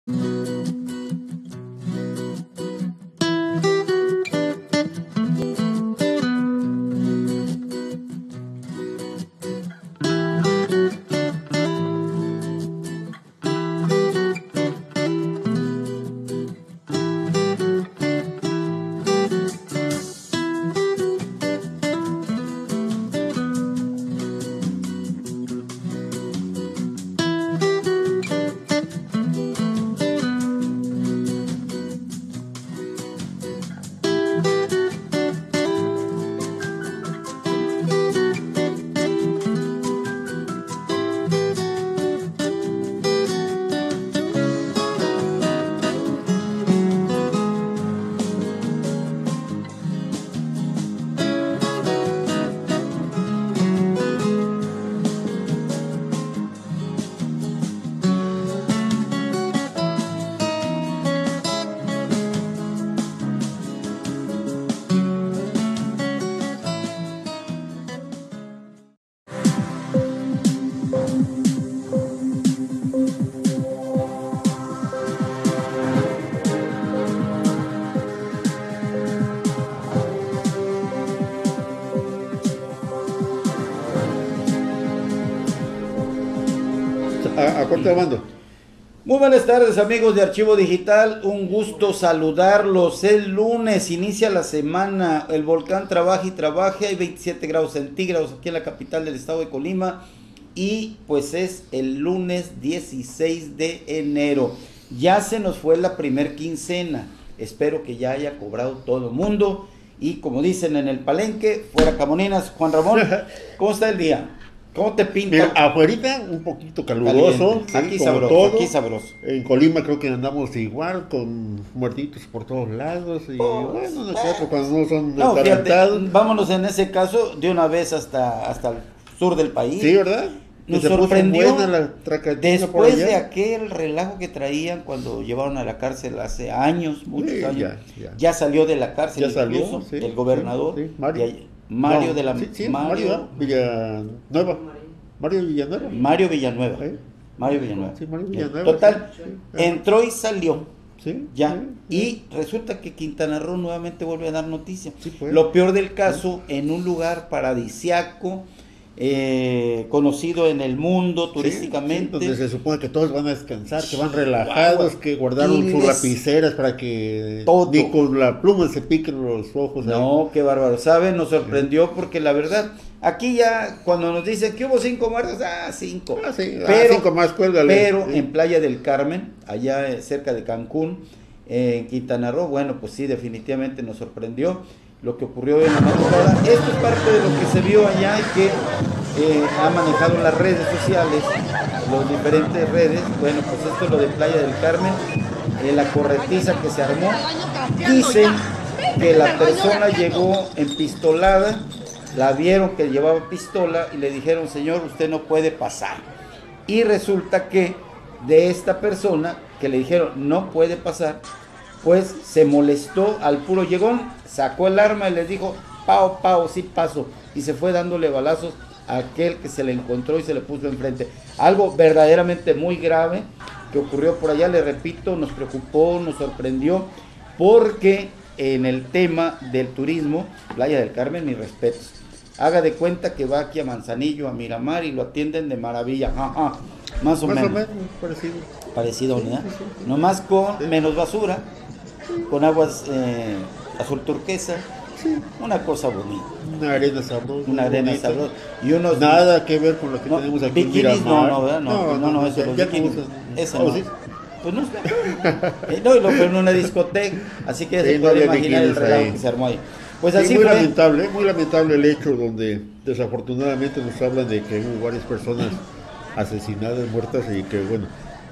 A corte de mando. Muy buenas tardes, amigos de Archivo Digital, un gusto saludarlos. El lunes inicia la semana, el volcán trabaja y trabaja, hay 27 grados centígrados aquí en la capital del estado de Colima y pues es el lunes 16 de enero. Ya se nos fue la primer quincena, espero que ya haya cobrado todo el mundo y como dicen en el palenque, fuera camoninas. Juan Ramón, ¿cómo está el día? ¿Cómo te pinta? Mira, afuera un poquito caluroso, ¿sí? Aquí como sabroso, todo. aquí sabroso. En Colima creo que andamos igual, con muertitos por todos lados. Y bueno, nosotros cuando no son atarantados. Vámonos en ese caso de una vez hasta el sur del país. Sí, ¿verdad? Nos sorprendió la después de aquel relajo que traían cuando llevaron a la cárcel hace años, muchos años. Ya salió de la cárcel, ya salió, incluso, sí, el gobernador. Sí, Mario. Mario no, de la Mario Villanueva. Mario Villanueva. Mario Villanueva. ¿Eh? Mario Villanueva. Sí, Mario Villanueva. Total, sí. entró y salió. Sí, ya. Sí. Y resulta que Quintana Roo nuevamente vuelve a dar noticia. Sí, pues. Lo peor del caso, en un lugar paradisiaco, conocido en el mundo turísticamente. Donde se supone que todos van a descansar, que van relajados, que guardaron sus lapiceras para que ni con la pluma se piquen los ojos. No, qué bárbaro. ¿Saben? Nos sorprendió porque la verdad, aquí ya cuando nos dicen que hubo 5 muertos, 5. Sí, pero 5 más, cuélgale. Pero en Playa del Carmen, allá cerca de Cancún, en Quintana Roo, bueno, pues sí, definitivamente nos sorprendió lo que ocurrió en la madrugada. Esto es parte de lo que se vio allá y que ha manejado en las redes sociales, las diferentes redes. Bueno, pues esto es lo de Playa del Carmen, la corretiza que se armó. Dicen que la persona llegó empistolada, la vieron que llevaba pistola y le dijeron, señor, usted no puede pasar. Y resulta que de esta persona que le dijeron no puede pasar, pues se molestó al puro llegón, sacó el arma y les dijo, pao, sí paso, y se fue dándole balazos a aquel que se le encontró y se le puso enfrente. Algo verdaderamente muy grave que ocurrió por allá, le repito, nos preocupó, nos sorprendió, porque en el tema del turismo, Playa del Carmen, mis respetos. Haga de cuenta que va aquí a Manzanillo, a Miramar, y lo atienden de maravilla, más o menos parecido, ¿verdad? Sí. Nomás con menos basura, con aguas azul turquesa, una cosa bonita. Una arena sabrosa. Y unos nada que ver con lo que tenemos aquí en Miramar. No, eso ya no. Sí. Pues no, y lo fue en una discoteca, así que se puede imaginar el relajo que se armó ahí. Pues así muy fue. Muy lamentable el hecho donde desafortunadamente nos hablan de que hubo varias personas asesinadas, muertas, y que bueno,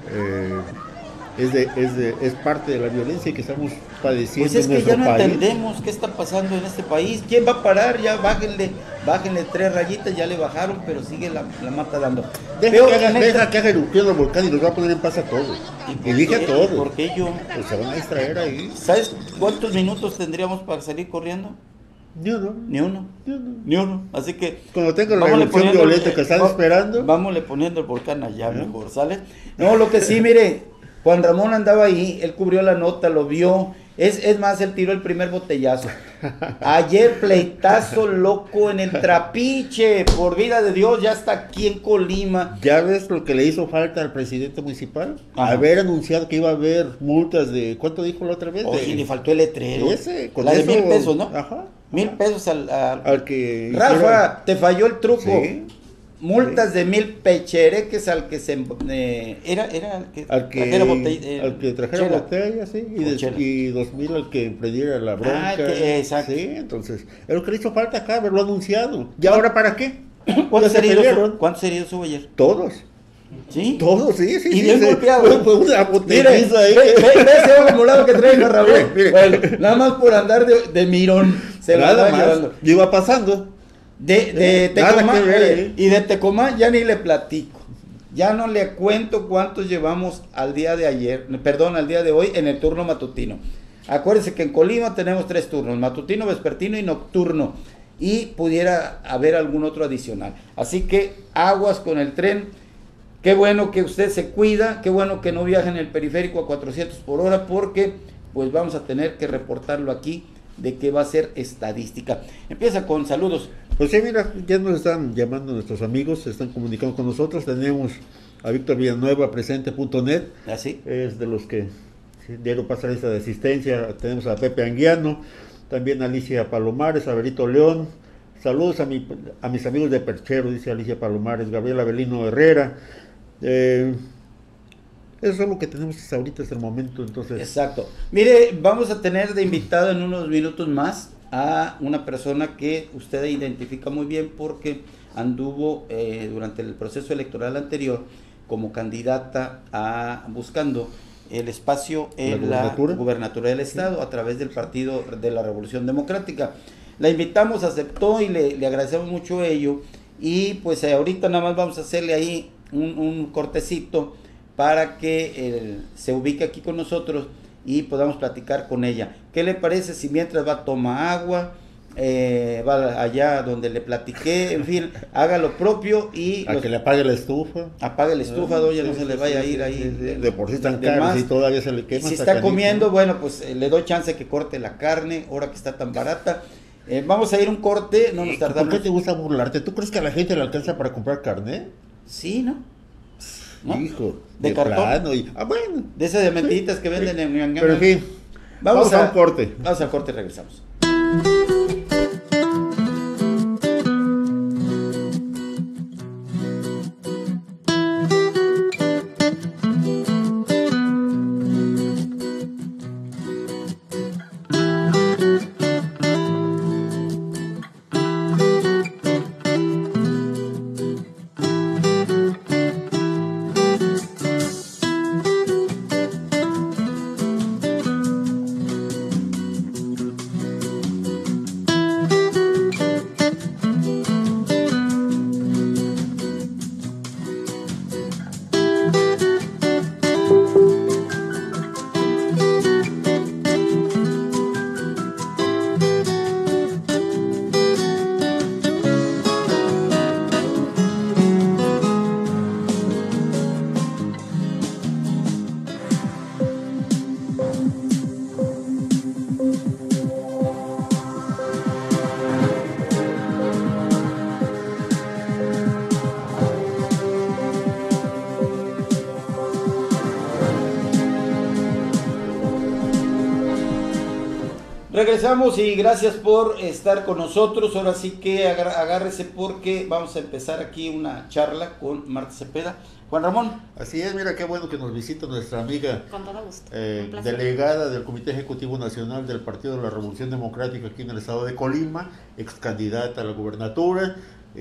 es parte de la violencia que estamos padeciendo. Pues es que en nuestro ya no país. Entendemos qué está pasando en este país. ¿Quién va a parar? Ya bájenle 3 rayitas, ya le bajaron, pero sigue la mata dando. Deja que haga erupción el volcán y nos va a poner en paz a todos. Elige a todos. ¿Por qué yo? Pues se van a distraer ahí. ¿Sabes cuántos minutos tendríamos para salir corriendo? Ni uno. Así que cuando tenga la erupción violenta que están esperando, vámonos poniendo el volcán allá mejor, ¿sale? No, lo que sí, mire, Juan Ramón andaba ahí, él cubrió la nota, lo vio. Es más, él tiró el primer botellazo. Ayer pleitazo loco en el Trapiche, por vida de Dios, ya está aquí en Colima. ¿Ya ves lo que le hizo falta al presidente municipal? Ajá. Haber anunciado que iba a haber multas de, ¿cuánto dijo la otra vez? Oye, le faltó el letrero. Ese, con la de eso, 1,000 pesos, ¿no? Ajá. 1,000 pesos al que Rafa, hiciera... te falló el truco. Sí. Multas de 1,000 pechereques al que se era al que trajera botella, sí, y 2,000 al que emprendiera la bronca. Exacto. Sí, entonces, es lo que le hizo falta acá, haberlo anunciado. ¿Y ahora para qué? ¿Cuántos heridos hubo ayer? Todos. ¿Sí? Todos, sí. Y bien golpeado. Fue una botelliza ahí. Ve ese ojo morado que trae Raúl. Bueno, nada más por andar de mirón. Se la va llevando. Yo iba pasando. De Tecomán, y de Tecomán ya ni le platico, ya no le cuento cuántos llevamos al día de hoy en el turno matutino. Acuérdense que en Colima tenemos 3 turnos, matutino, vespertino y nocturno, y pudiera haber algún otro adicional. Así que aguas con el tren. Qué bueno que usted se cuida, qué bueno que no viaje en el periférico a 400 por hora, porque pues vamos a tener que reportarlo aquí, de que va a ser estadística. Empieza con saludos. Pues sí, mira, ya nos están llamando nuestros amigos, se están comunicando con nosotros. Tenemos a Víctor Villanueva, presente.net. ¿Así? Es de los que dieron pasar lista de asistencia. Tenemos a Pepe Anguiano, también a Alicia Palomares, a Berito León. Saludos a mis amigos de Perchero, dice Alicia Palomares, Gabriel Avelino Herrera. Eso es lo que tenemos hasta ahorita, hasta el momento, entonces. Exacto. Mire, vamos a tener de invitado en unos minutos más a una persona que usted identifica muy bien porque anduvo durante el proceso electoral anterior como candidata buscando el espacio en la gubernatura del Estado a través del Partido de la Revolución Democrática. La invitamos, aceptó y le agradecemos mucho ello. Y pues ahorita nada más vamos a hacerle ahí un cortecito para que se ubique aquí con nosotros y podamos platicar con ella. ¿Qué le parece si mientras va, toma agua, va allá donde le platiqué, en fin, haga lo propio y... que le apague la estufa. Apague la estufa, doña, no se le vaya a ir ahí. De por sí están caros y todavía se le quema. Si está comiendo, bueno, pues le doy chance que corte la carne, ahora que está tan barata. Vamos a ir un corte, no nos tardamos. ¿Por qué te gusta burlarte? ¿Tú crees que a la gente le alcanza para comprar carne? Sí, ¿no? Hijo, de cartón. Plano bueno. De esas de mentiritas que venden en... Pero en fin, vamos a un corte. Vamos al corte y regresamos. Regresamos y gracias por estar con nosotros. Ahora sí que agárrese porque vamos a empezar aquí una charla con Marta Cepeda. Juan Ramón. Así es, mira qué bueno que nos visita nuestra amiga, con todo gusto, delegada del Comité Ejecutivo Nacional del Partido de la Revolución Democrática aquí en el estado de Colima, ex candidata a la gubernatura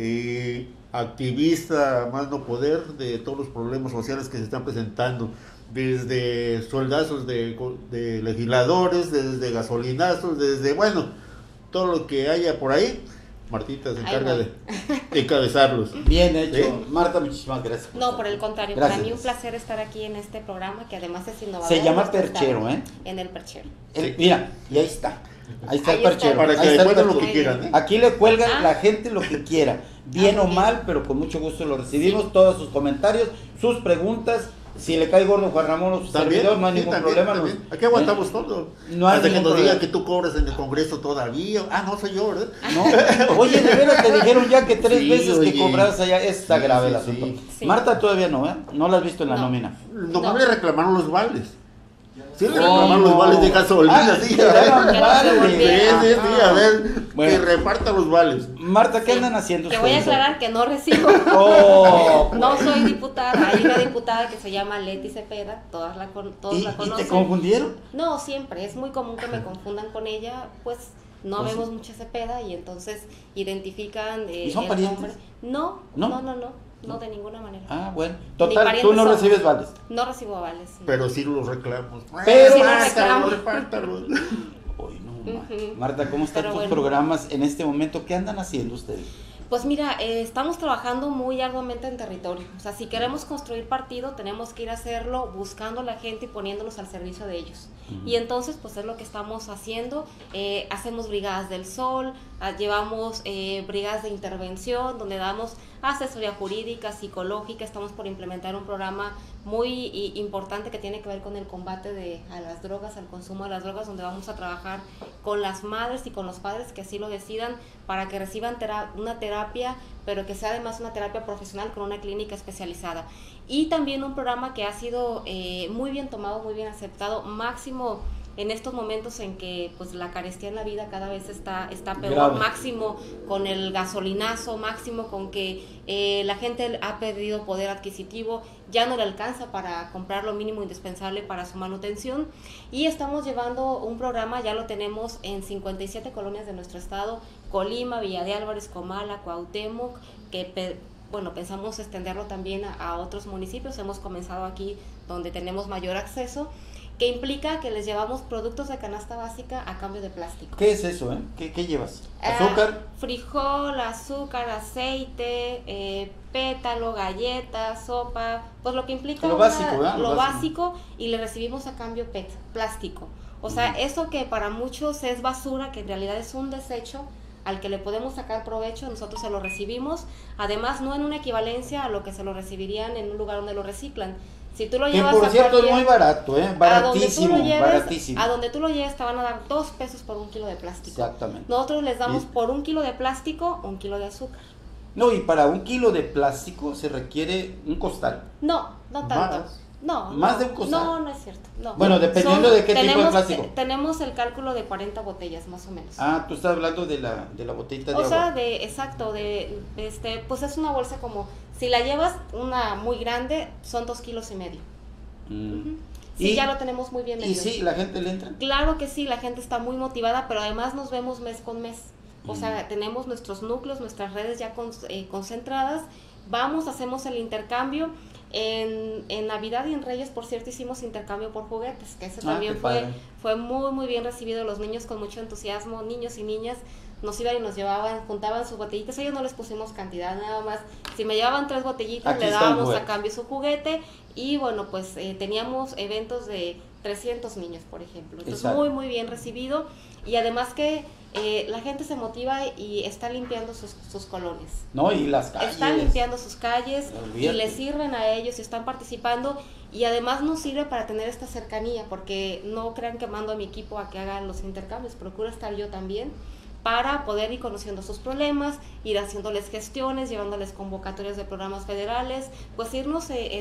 y activista más no poder de todos los problemas sociales que se están presentando, desde soldazos de legisladores, desde gasolinazos, desde, bueno, todo lo que haya por ahí. Martita se encarga de encabezarlos. Bien hecho, ¿sí? Marta, muchísimas gracias. No, por el contrario, gracias. Para mí un placer estar aquí en este programa que además es innovador. Se llama Perchero, ¿eh? En el Perchero. Sí. Mira, y ahí está. Ahí está el Perchero. Para que le cuelguen lo que quieran, ¿eh? Aquí le cuelgan la gente lo que quiera, bien o mal, pero con mucho gusto lo recibimos, todos sus comentarios, sus preguntas. Si le cae gordo Juan Ramón o su servidor, no hay ningún problema. También. Aquí aguantamos todo. No hay hasta que ningún nos digan problema. que tú cobras en el Congreso todavía. Ah, no soy yo, ¿verdad? No, oye, de veras te dijeron ya que 3 Sí, veces oye. que cobras allá, está Sí, grave sí, el asunto. sí. Marta todavía no, ¿eh? No la has visto en la No. nómina. Nomás No. le reclamaron los vales. Sí, le Oh, reclamaron los no. vales de gasolina, sí. te daban Que no se vales. Sí, volviera. sí, sí, a ver, Bueno. que reparta los vales. Marta, ¿qué Sí. andan haciendo Que voy a ustedes? aclarar que no recibo. Oh, No soy diputada. Hay una diputada que se llama Leti Cepeda. Todos la ¿Y conocen. te confundieron? No, siempre. Es muy común que me confundan con ella. Pues no Pues vemos sí. mucha Cepeda y entonces identifican ¿Y son el parientes? nombre. No, ¿No? no, de ninguna manera. Ah, bueno. Ni Total, parientes tú no somos. recibes vales. No recibo avales. sí. Pero sí los reclamos. Pero- Sí los repártalos, reclamo. repártalos. Uy, no, Ujú. Marta, ¿cómo están Pero tus bueno. programas en este momento? ¿Qué andan haciendo ustedes? Pues mira, estamos trabajando muy arduamente en territorio. O sea, si queremos construir partido, tenemos que ir a hacerlo buscando a la gente y poniéndonos al servicio de ellos. Y entonces, pues es lo que estamos haciendo. Hacemos brigadas del sol, llevamos brigadas de intervención, donde damos asesoría jurídica, psicológica. Estamos por implementar un programa muy importante que tiene que ver con el combate a las drogas, al consumo de las drogas, donde vamos a trabajar con las madres y con los padres que así lo decidan para que reciban una terapia, pero que sea además una terapia profesional con una clínica especializada. Y también un programa que ha sido muy bien tomado, muy bien aceptado, máximo en estos momentos en que pues la carestía en la vida cada vez está peor, Grave. máximo con el gasolinazo, máximo con que la gente ha perdido poder adquisitivo, ya no le alcanza para comprar lo mínimo indispensable para su manutención, y estamos llevando un programa, ya lo tenemos en 57 colonias de nuestro estado, Colima, Villa de Álvarez, Comala, Cuauhtémoc, que bueno, pensamos extenderlo también a otros municipios. Hemos comenzado aquí donde tenemos mayor acceso, que implica que les llevamos productos de canasta básica a cambio de plástico. ¿Qué es eso, ¿Qué llevas? ¿Azúcar? Frijol, azúcar, aceite, pétalo, galletas, sopa, pues lo que implica Lo básico, ¿verdad? lo básico, y le recibimos a cambio plástico. O sea, eso que para muchos es basura, que en realidad es un desecho al que le podemos sacar provecho, nosotros se lo recibimos, además no en una equivalencia a lo que se lo recibirían en un lugar donde lo reciclan. Si tú lo Que llevas por a cierto es cualquier- muy barato, baratísimo, a donde tú lo lleves, baratísimo. a donde tú lo lleves te van a dar 2 pesos por 1 kilo de plástico. Exactamente. Nosotros les damos Y- por 1 kilo de plástico 1 kilo de azúcar. No, y para 1 kilo de plástico se requiere un costal. No tanto. Más. No, ¿Más no, de un costal? No, no es cierto. No. Bueno, dependiendo de qué tipo de plástico. Tenemos el cálculo de 40 botellas más o menos. Ah, tú estás hablando de la botellita de O sea, agua. exacto, pues es una bolsa como, si la llevas una muy grande, son 2,5 kilos. Mm. Sí, Y- ya lo tenemos muy bien Y medido. sí, la gente le entra. Claro que sí, la gente está muy motivada, pero además nos vemos mes con mes. O sea, tenemos nuestros núcleos, nuestras redes ya concentradas. Vamos, hacemos el intercambio. En Navidad y en Reyes, por cierto, hicimos intercambio por juguetes, que eso también qué padre. fue muy, muy bien recibido. Los niños con mucho entusiasmo, niños y niñas, nos iban y nos llevaban, juntaban sus botellitas. Ellos no les pusimos cantidad, nada más. Si me llevaban 3 botellitas, Aquí le está un dábamos juguete. a cambio su juguete. Y bueno, pues teníamos eventos de 300 niños, por ejemplo. Entonces, Exacto. muy, muy bien recibido. Y además que la gente se motiva y está limpiando sus colonias. No, y las calles. Están limpiando sus calles Olvídate. y les sirven a ellos y están participando, y además nos sirve para tener esta cercanía, porque no crean que mando a mi equipo a que hagan los intercambios, procuro estar yo también para poder ir conociendo sus problemas, ir haciéndoles gestiones, llevándoles convocatorias de programas federales, pues ir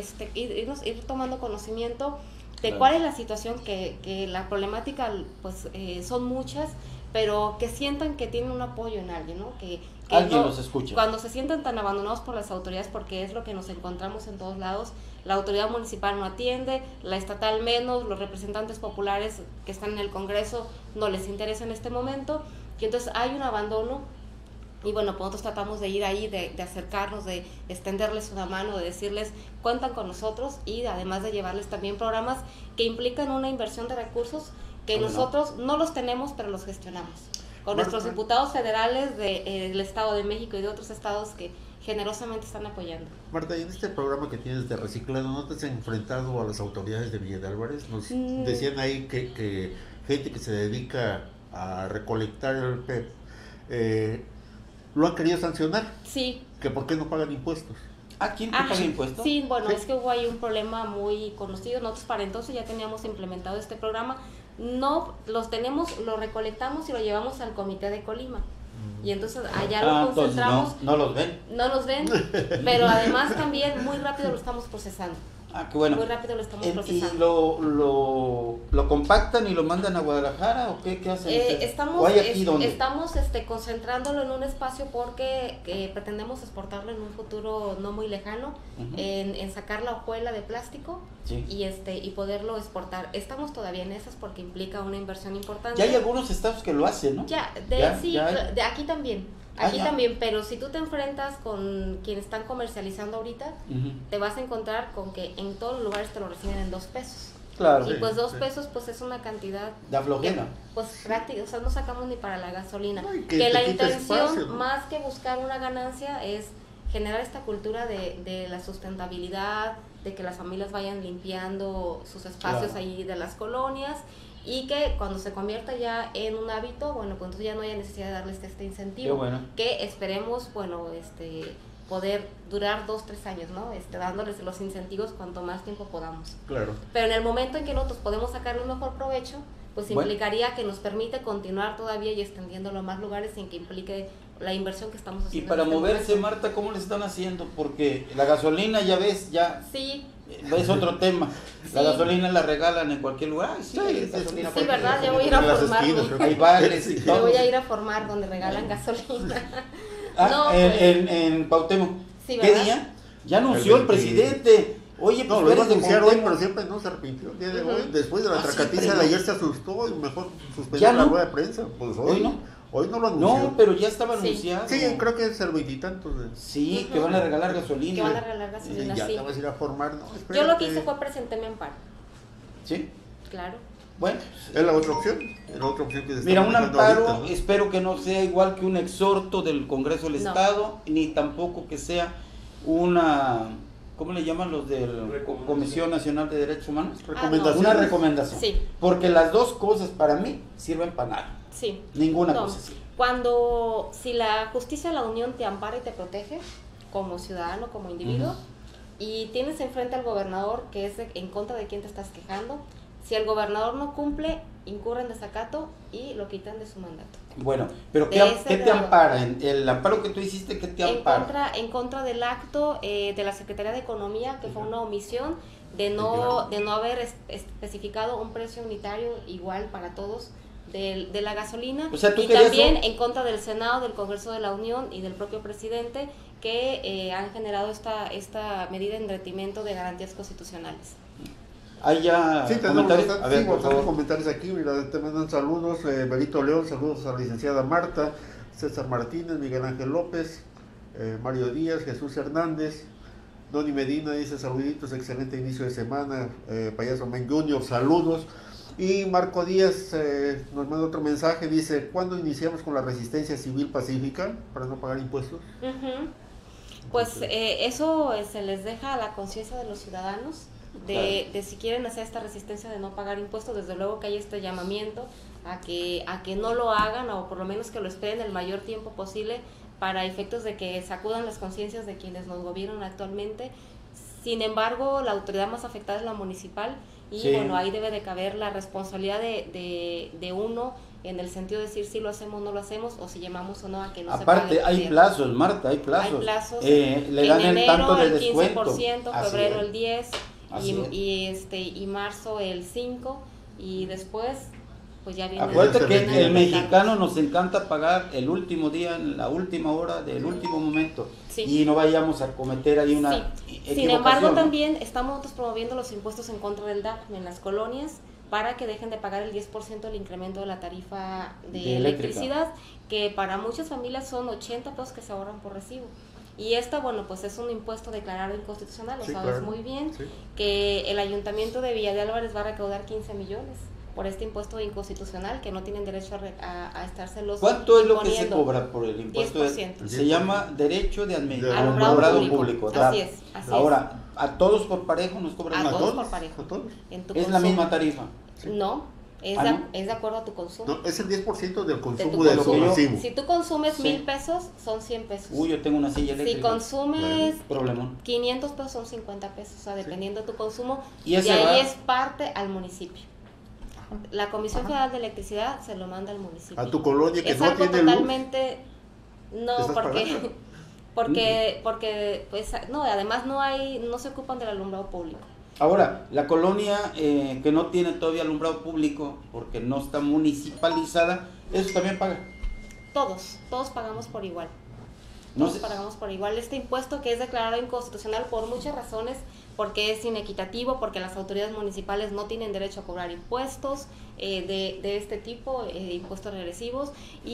tomando conocimiento de Claro. cuál es la situación, que la problemática pues son muchas, pero que sientan que tienen un apoyo en alguien, ¿no? Que Alguien no- los escucha. Cuando se sienten tan abandonados por las autoridades, porque es lo que nos encontramos en todos lados, la autoridad municipal no atiende, la estatal menos, los representantes populares que están en el Congreso no les interesa en este momento, y entonces hay un abandono. Y bueno, pues nosotros tratamos de ir ahí, de acercarnos, de extenderles una mano, de decirles, cuentan con nosotros, y además de llevarles también programas que implican una inversión de recursos que ¿Cómo no? nosotros no los tenemos, pero los gestionamos. Con Marta. nuestros diputados federales del Estado de México y de otros estados que generosamente están apoyando. Marta, y en este programa que tienes de reciclado, ¿no te has enfrentado a las autoridades de Villa de Álvarez? Nos decían ahí que gente que se dedica a recolectar el PEP lo han querido sancionar, Sí, que por qué no pagan impuestos. ¿A quién te paga impuestos? Sí, bueno, Sí. es que hubo ahí un problema muy conocido. Nosotros para entonces ya teníamos implementado este programa. No, los recolectamos y lo llevamos al comité de Colima. Y entonces allá lo Entonces concentramos. no los ven. No nos ven, pero además también muy rápido lo estamos procesando. Qué bueno. Muy rápido lo estamos ¿Y procesando. lo compactan y lo mandan a Guadalajara o qué hacen ustedes? Estamos ¿O hay aquí dónde? estamos concentrándolo en un espacio porque pretendemos exportarlo en un futuro no muy lejano, Ujú. en sacar la hojuela de plástico Sí. y poderlo exportar. Estamos todavía en esas porque implica una inversión importante. Ya hay algunos estados que lo hacen, ¿no? Ya, Ya, ya hay. de aquí también. Ah, Aquí ya. también, pero si tú te enfrentas con quienes están comercializando ahorita, Ujú. te vas a encontrar con que en todos los lugares te lo reciben en 2 pesos. Claro. Y Sí, pues 2 sí. pesos pues es una cantidad Da flojera. que, pues práctica, o sea, no sacamos ni para la gasolina. No, y que que la te quita intención, espacio, ¿no? más que buscar una ganancia, es generar esta cultura de la sustentabilidad, de que las familias vayan limpiando sus espacios Claro. ahí de las colonias, y que cuando se convierta ya en un hábito, bueno, pues entonces ya no haya necesidad de darles este incentivo. Qué bueno. Que esperemos, bueno, poder durar 2-3 años, ¿no? Dándoles los incentivos cuanto más tiempo podamos. Claro. Pero en el momento en que nosotros podemos sacarle un mejor provecho, pues Bueno. implicaría que nos permite continuar todavía y extendiéndolo a más lugares sin que implique la inversión que estamos Y haciendo. para en este moverse, momento. Marta, ¿cómo le están haciendo? Porque la gasolina, ya ves, ya Sí, es otro tema. La Sí. gasolina la regalan en cualquier lugar. Ay, sí, Sí, hay sí, gasolina sí, por ¿verdad? aquí. Ya voy a ir a En las formarme. esquinas, creo que- Hay bares y Sí. me todo. voy a ir a formar donde regalan gasolina. No, en, pues, en Cuauhtémoc. Sí, ¿Qué ¿verdad? día? Ya anunció el 20. presidente. Oye, pues No, tú lo iba a eres de anunciar hoy, Cuauhtémoc. pero siempre no se arrepintió. El día de Ujú. hoy, después de la Ah, tracatiza siempre, de ¿no? ayer se asustó y mejor suspendió ¿Ya la no? rueda de prensa. Pues ¿Hoy no? Hoy no lo anunció. No, pero ya estaba Sí. anunciado. Sí, creo que es el 20 y tantos. Sí, Ujú. que van a regalar gasolina. Que van a regalar Y gasolina, ya sí. te vas a ir a formar. No, Yo lo que espérate. hice fue presenté mi amparo, Sí, claro. bueno. Es la otra opción. Es la otra opción que se está Mira, un manejando amparo, ahorita, ¿no? espero que no sea igual que un exhorto del Congreso del No. Estado, ni tampoco que sea una, ¿cómo le llaman los de la Comisión Nacional de Derechos Humanos? Recomendación. Una recomendación. Sí. Porque las dos cosas para mí sirven para nada. Sí. Ninguna No. cosa así. Si la justicia de la Unión te ampara y te protege como ciudadano, como individuo, Ujú. y tienes enfrente al gobernador que es en contra de quien te estás quejando, si el gobernador no cumple, incurre en desacato y lo quitan de su mandato. Bueno, pero De ¿qué, ese qué te grado. ampara? El amparo que tú hiciste, ¿qué te ampara? En contra del acto de la Secretaría de Economía, que fue una omisión de no haber especificado un precio unitario igual para todos de la gasolina, O sea, ¿tú y querías también un- en contra del Senado, del Congreso de la Unión y del propio presidente, que han generado esta medida en detrimento de garantías constitucionales. ¿Hay ya Sí, tenemos comentarios? bastantes, A ver, sí, por bastantes favor. comentarios aquí. Mira, te mandan saludos. Benito León, saludos a la licenciada Marta, César Martínez, Miguel Ángel López, Mario Díaz, Jesús Hernández. Doni Medina dice saluditos, excelente inicio de semana. Payaso Men Junior, saludos. Y Marco Díaz nos manda otro mensaje, dice, ¿cuándo iniciamos con la resistencia civil pacífica para no pagar impuestos? Ujú. Pues eso se les deja a la conciencia de los ciudadanos de si quieren hacer esta resistencia de no pagar impuestos. Desde luego que hay este llamamiento a que no lo hagan, o por lo menos que lo esperen el mayor tiempo posible, para efectos de que sacudan las conciencias de quienes nos gobiernan actualmente. Sin embargo, la autoridad más afectada es la municipal, y Sí. bueno, ahí debe de caber la responsabilidad de uno, en el sentido de decir si lo hacemos o no lo hacemos, o si llamamos o no a que no se pague. Aparte, hay bien. plazos, Marta, hay plazos. Hay plazos. Le dan en el enero tanto de el descuento. 15%, Así febrero es. el 10%, Así y marzo el 5%, y después pues ya viene. Acuérdate que viene el mexicano nos encanta pagar el último día, en la última hora del último momento, Sí. y no vayamos a cometer ahí una Sí. equivocación. Sin embargo, ¿no? también estamos nosotros promoviendo los impuestos en contra del DAP en las colonias, para que dejen de pagar el 10% del incremento de la tarifa de eléctrica. electricidad, que para muchas familias son 80 pesos que se ahorran por recibo. Y esta, bueno, pues es un impuesto declarado inconstitucional, lo Sí, sabes claro. muy bien, Sí. que el ayuntamiento de Villa de Álvarez va a recaudar 15 millones por este impuesto inconstitucional, que no tienen derecho a estárselos ¿Cuánto es lo que se imponiendo. cobra por el impuesto? 10%. Se llama derecho de De alumbrado público. público. ¿verdad? Así es, así Ahora, ¿a todos por parejo nos cobran A más? todos por parejo. A todos. En tu Es la consumo. misma tarifa. No, Es de acuerdo a tu consumo. No, es el 10% del De consumo tu de lo que consumo. recibo. Si tú consumes Sí. 1,000 pesos, son 100 pesos. Uy, yo tengo una silla Si eléctrica. consumes Problemón. 500 pesos, son 50 pesos, o sea, dependiendo de tu consumo. Y Y ese ahí va- es parte al municipio. La Comisión Ajá. Federal de Electricidad se lo manda al municipio. A tu colonia que Es no algo tiene luz. totalmente... No, ¿Estás porque... pagando? Porque, pues, no, además no se ocupan del alumbrado público. Ahora, la colonia que no tiene todavía alumbrado público porque no está municipalizada, eso también paga. Todos pagamos por igual. No Todos sé. pagamos por igual este impuesto, que es declarado inconstitucional por muchas razones, porque es inequitativo, porque las autoridades municipales no tienen derecho a cobrar impuestos de este tipo, impuestos regresivos,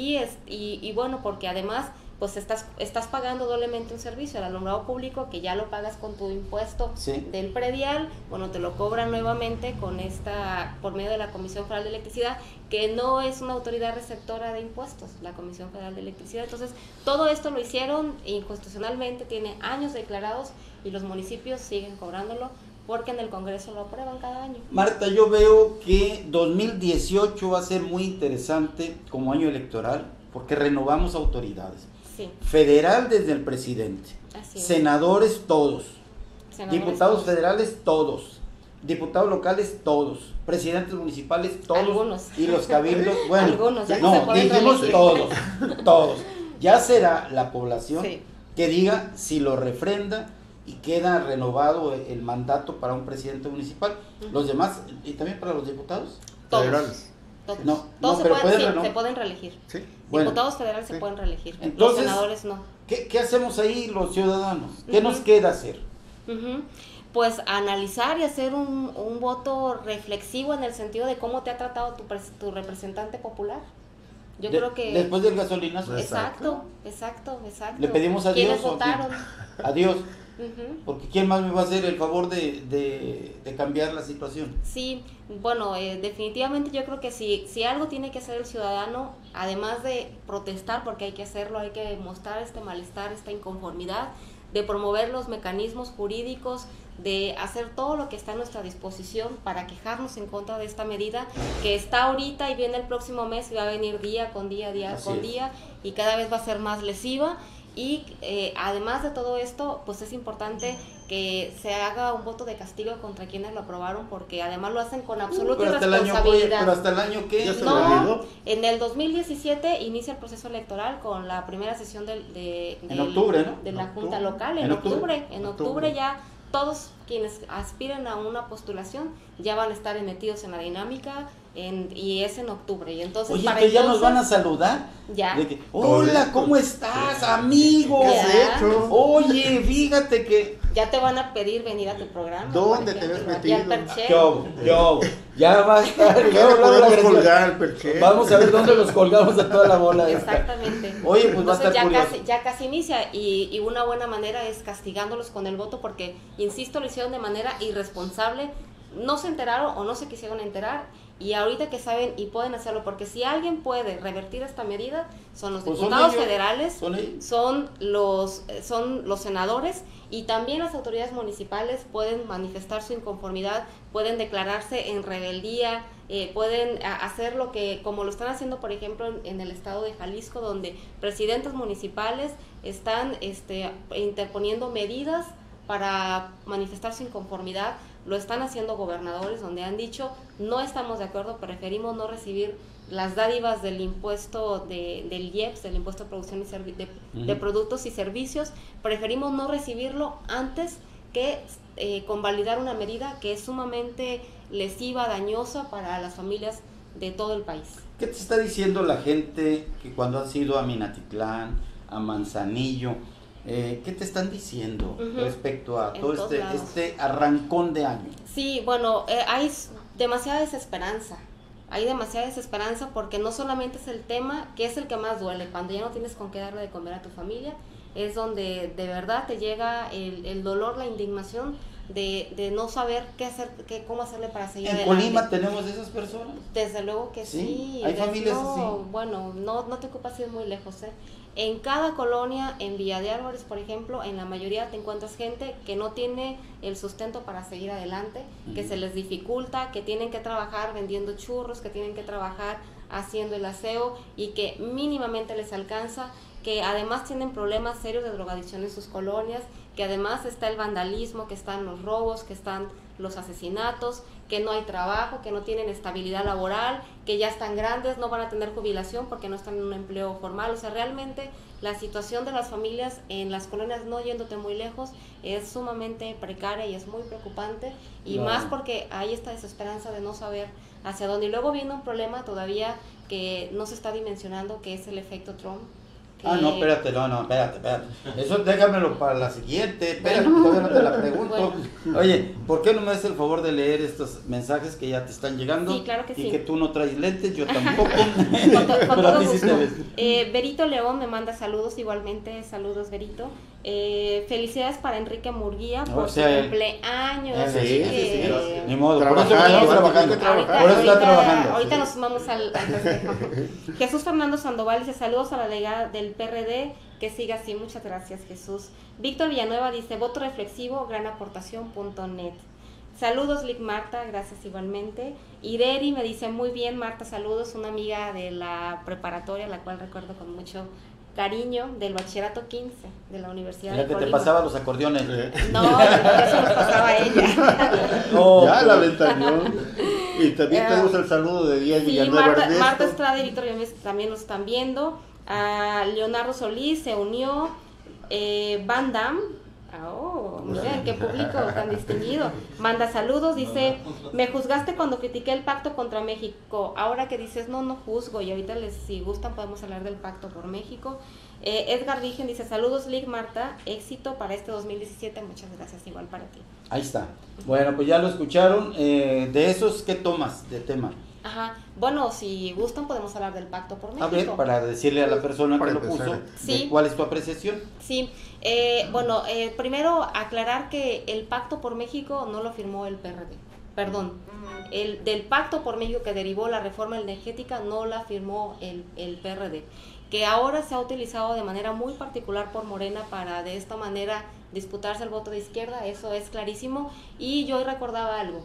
y bueno, porque además pues estás pagando doblemente un servicio, el alumbrado público, que ya lo pagas con tu impuesto Sí. del predial, bueno, te lo cobran nuevamente por medio de la Comisión Federal de Electricidad, que no es una autoridad receptora de impuestos, la Comisión Federal de Electricidad. Entonces, todo esto lo hicieron inconstitucionalmente, tiene años declarados, y los municipios siguen cobrándolo porque en el Congreso lo aprueban cada año. Marta, yo veo que 2018 va a ser muy interesante como año electoral porque renovamos autoridades. Sí, Federal desde el presidente, así es. senadores todos, Senadores, diputados todos. federales todos, diputados locales todos, presidentes municipales todos, Algunos. y los cabildos, bueno, Algunos, ya que se no, pueden dijimos reelegir. todos. Ya será la población Sí. que diga si lo refrenda y queda renovado el mandato para un presidente municipal. Ujú. Los demás, y también para los diputados. Todos. Federales. Todos, No, todos no, se, pero pueden, pueden sí, renovar. se pueden reelegir. Sí. Bueno, Diputados federales se sí. pueden reelegir, los Entonces, senadores no. ¿Qué hacemos ahí los ciudadanos? ¿Qué nos Ujú. queda hacer? Ujú. Pues analizar y hacer un voto reflexivo en el sentido de cómo te ha tratado tu representante popular. Yo creo que... Después del gasolinazo, Exacto. le pedimos a Dios. ¿Quiénes ¿o votaron? quién? A Dios, Ujú. porque ¿quién más me va a hacer el favor de cambiar la situación? Sí, bueno, definitivamente yo creo que si algo tiene que hacer el ciudadano, además de protestar, porque hay que hacerlo, hay que mostrar este malestar, esta inconformidad, de promover los mecanismos jurídicos, de hacer todo lo que está a nuestra disposición para quejarnos en contra de esta medida que está ahorita y viene el próximo mes y va a venir día con día, Así es. día, y cada vez va a ser más lesiva. Y además de todo esto, pues es importante que se haga un voto de castigo contra quienes lo aprobaron, porque además lo hacen con absoluta Pero hasta el año, irresponsabilidad. pero hasta el año ¿qué? Ya se No, olvidó. en el 2017 inicia el proceso electoral con la primera sesión En octubre, ¿no? de la En Junta octubre. Local, En en octubre. octubre. En octubre ya todos quienes aspiren a una postulación ya van a estar metidos en la dinámica y es en octubre. Y entonces, Oye, para que ya nos entonces, van a saludar. Ya. De que, hola, ¿cómo estás, amigo? ¿Qué has Ya. hecho? Oye, fíjate que... Ya te van a pedir venir a tu programa. ¿Dónde por te ves ejemplo, aquí al metido? Perchero. Yo, ya va a estar. Ya luego, le luego la podemos agresión. colgar el perché. Vamos a ver dónde los colgamos a toda la bola. esta. Exactamente. Oye, pues va a Entonces estar curioso. ya casi inicia y una buena manera es castigándolos con el voto porque, insisto, lo hicieron de manera irresponsable, no se enteraron o no se quisieron enterar y ahorita que saben y pueden hacerlo, porque si alguien puede revertir esta medida son los Pues son diputados ellos, federales, son ellos. son los senadores y también las autoridades municipales pueden manifestar su inconformidad, pueden declararse en rebeldía, pueden hacer lo que, como lo están haciendo por ejemplo en el estado de Jalisco, donde presidentes municipales están interponiendo medidas para manifestar su inconformidad. Lo están haciendo gobernadores donde han dicho no estamos de acuerdo, preferimos no recibir las dádivas del impuesto del IEPS, del impuesto de producción y de productos y servicios, preferimos no recibirlo antes que convalidar una medida que es sumamente lesiva, dañosa para las familias de todo el país. ¿Qué te está diciendo la gente que cuando has ido a Minatitlán, a Manzanillo, qué te están diciendo respecto a En todo todos lados. este arrancón de año? Sí, bueno, hay demasiada desesperanza. Hay demasiada desesperanza porque no solamente es el tema que es el que más duele, cuando ya no tienes con qué darle de comer a tu familia, es donde de verdad te llega el dolor, la indignación de no saber qué hacer, cómo hacerle para seguir ¿En adelante. Colima tenemos esas personas? Desde luego que Sí, sí. hay familias así. Bueno, no te ocupas ir muy lejos, ¿eh? En cada colonia, en Villa de Álvarez, por ejemplo, en la mayoría te encuentras gente que no tiene el sustento para seguir adelante, que se les dificulta, que tienen que trabajar vendiendo churros, que tienen que trabajar haciendo el aseo y que mínimamente les alcanza, que además tienen problemas serios de drogadicción en sus colonias, que además está el vandalismo, que están los robos, que están los asesinatos, que no hay trabajo, que no tienen estabilidad laboral, que ya están grandes, no van a tener jubilación porque no están en un empleo formal. O sea, realmente la situación de las familias en las colonias, no yéndote muy lejos, es sumamente precaria y es muy preocupante, y Claro. más porque hay esta desesperanza de no saber hacia dónde. Y luego viene un problema todavía que no se está dimensionando, que es el efecto Trump. Ah, no, espérate. Eso déjamelo para la siguiente. Espérate, todavía no te la pregunto. Bueno. Oye, ¿por qué no me haces el favor de leer estos mensajes que ya te están llegando? Sí, claro que y sí. que tú no traes lentes, yo tampoco. Con Pero a todo ti sí te gusto. ves. Berito León me manda saludos, igualmente saludos Berito. Felicidades para Enrique Murguía por su cumpleaños. Sí, así que, Ni modo, por eso Trabajando, estamos trabajando. trabajando. Por eso está trabajando. Ahorita Sí. nos sumamos al festejo. Jesús Fernando Sandoval dice saludos a la delegada del PRD, que siga así. Muchas gracias, Jesús. Víctor Villanueva dice voto reflexivo, gran aportación.net. Saludos, Lick Marta, gracias igualmente. Ireri me dice muy bien, Marta, saludos, una amiga de la preparatoria, la cual recuerdo con mucho cariño, del bachillerato 15 de la Universidad Ya de que te Colima. pasaba los acordeones. No, eso nos pasaba a ella. No, Ya la ventaneó. Y también tenemos el saludo de Díaz Sí, Villanueva Ernesto. Marta Estrada y Víctor Gómez también nos están viendo. Leonardo Solís se unió. Van Damme. Oh, miren qué público tan distinguido. Manda saludos, dice, me juzgaste cuando critiqué el pacto contra México. Ahora que dices, no juzgo. Y ahorita si gustan podemos hablar del pacto por México. Edgar Virgen dice, saludos Lick Marta, éxito para este 2017. Muchas gracias, igual para ti. Ahí está. Bueno, pues ya lo escucharon. De esos, ¿qué tomas de tema? Ajá, bueno, si gustan podemos hablar del pacto por México. A ver, para decirle a la persona que Para lo empezar. puso, Sí. ¿cuál es tu apreciación? Sí, bueno, primero aclarar que el Pacto por México no lo firmó el PRD, perdón, del Pacto por México que derivó la reforma energética no la firmó el PRD, que ahora se ha utilizado de manera muy particular por Morena para de esta manera disputarse el voto de izquierda, eso es clarísimo, y yo hoy recordaba algo.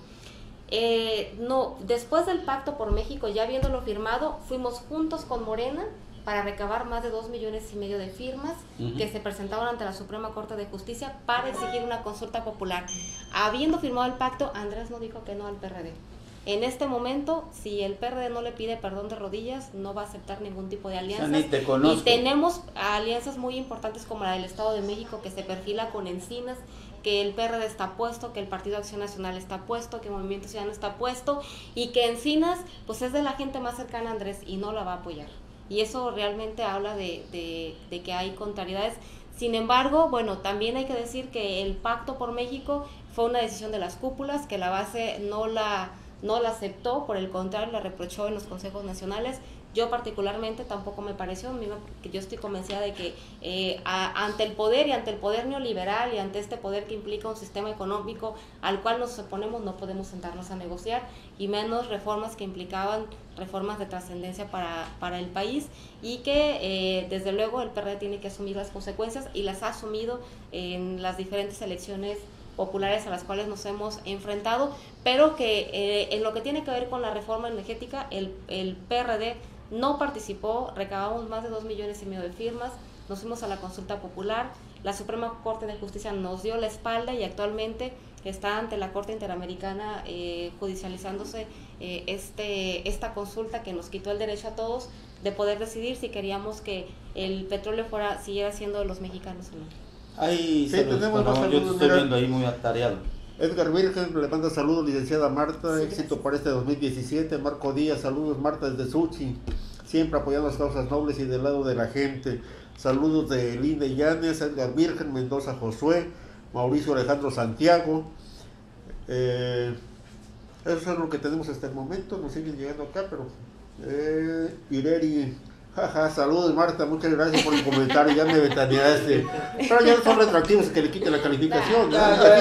No, después del Pacto por México, ya habiéndolo firmado, fuimos juntos con Morena para recabar más de 2,5 millones de firmas que se presentaron ante la Suprema Corte de Justicia para exigir una consulta popular. Habiendo firmado el pacto, Andrés no dijo que no al PRD. En este momento, si el PRD no le pide perdón de rodillas, no va a aceptar ningún tipo de alianza. Ni te conozco. Y tenemos alianzas muy importantes como la del Estado de México, que se perfila con Encinas, que el PRD está puesto, que el Partido de Acción Nacional está puesto, que el Movimiento Ciudadano está puesto, y que Encinas pues es de la gente más cercana a Andrés y no la va a apoyar. Y eso realmente habla de que hay contrariedades. Sin embargo, bueno, también hay que decir que el Pacto por México fue una decisión de las cúpulas, que la base no la aceptó, por el contrario, la reprochó en los consejos nacionales. Yo particularmente tampoco me pareció, que yo estoy convencida de que ante el poder y ante el poder neoliberal y ante este poder que implica un sistema económico al cual nos oponemos, no podemos sentarnos a negociar, y menos reformas que implicaban reformas de trascendencia para el país, y que desde luego el PRD tiene que asumir las consecuencias y las ha asumido en las diferentes elecciones populares a las cuales nos hemos enfrentado, pero que en lo que tiene que ver con la reforma energética, el PRD no participó, recabamos más de 2,5 millones de firmas, nos fuimos a la consulta popular, la Suprema Corte de Justicia nos dio la espalda y actualmente está ante la Corte Interamericana judicializándose esta consulta que nos quitó el derecho a todos de poder decidir si queríamos que el petróleo siguiera siendo de los mexicanos o no. Ahí Sí, tenemos más yo te saludos, estoy mira. viendo ahí muy atareado. Edgar Virgen le manda saludos, licenciada Marta, Sí, éxito gracias. para este 2017. Marco Díaz, saludos Marta desde Suchi, siempre apoyando las causas nobles y del lado de la gente. Saludos de Linda Llanes, Edgar Virgen, Mendoza Josué, Mauricio Alejandro Santiago. Eso es lo que tenemos hasta el momento, nos siguen llegando acá, pero Ireri Jaja, saludos Marta, muchas gracias por el comentario, ya me ventaneaste. Pero ya no son retroactivos que le quiten la calificación.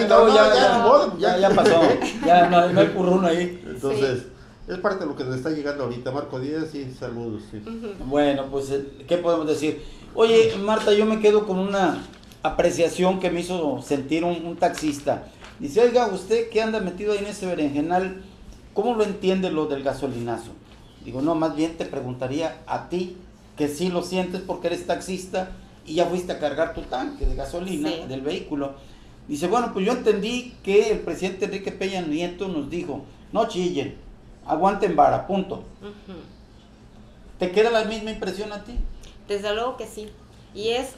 Ya pasó, ya no hay currún ahí. Entonces, es parte de lo que nos está llegando ahorita. Marco Díaz, sí, saludos. Sí. Bueno, pues, ¿qué podemos decir? Oye, Marta, yo me quedo con una apreciación que me hizo sentir un taxista. Dice, oiga, usted que anda metido ahí en ese berenjenal, ¿cómo lo entiende lo del gasolinazo? Digo, no, más bien te preguntaría a ti, que sí lo sientes porque eres taxista y ya fuiste a cargar tu tanque de gasolina del vehículo. Dice, bueno, pues yo entendí que el presidente Enrique Peña Nieto nos dijo, no chillen, aguanten vara, punto. ¿Te queda la misma impresión a ti? Desde luego que sí. Y es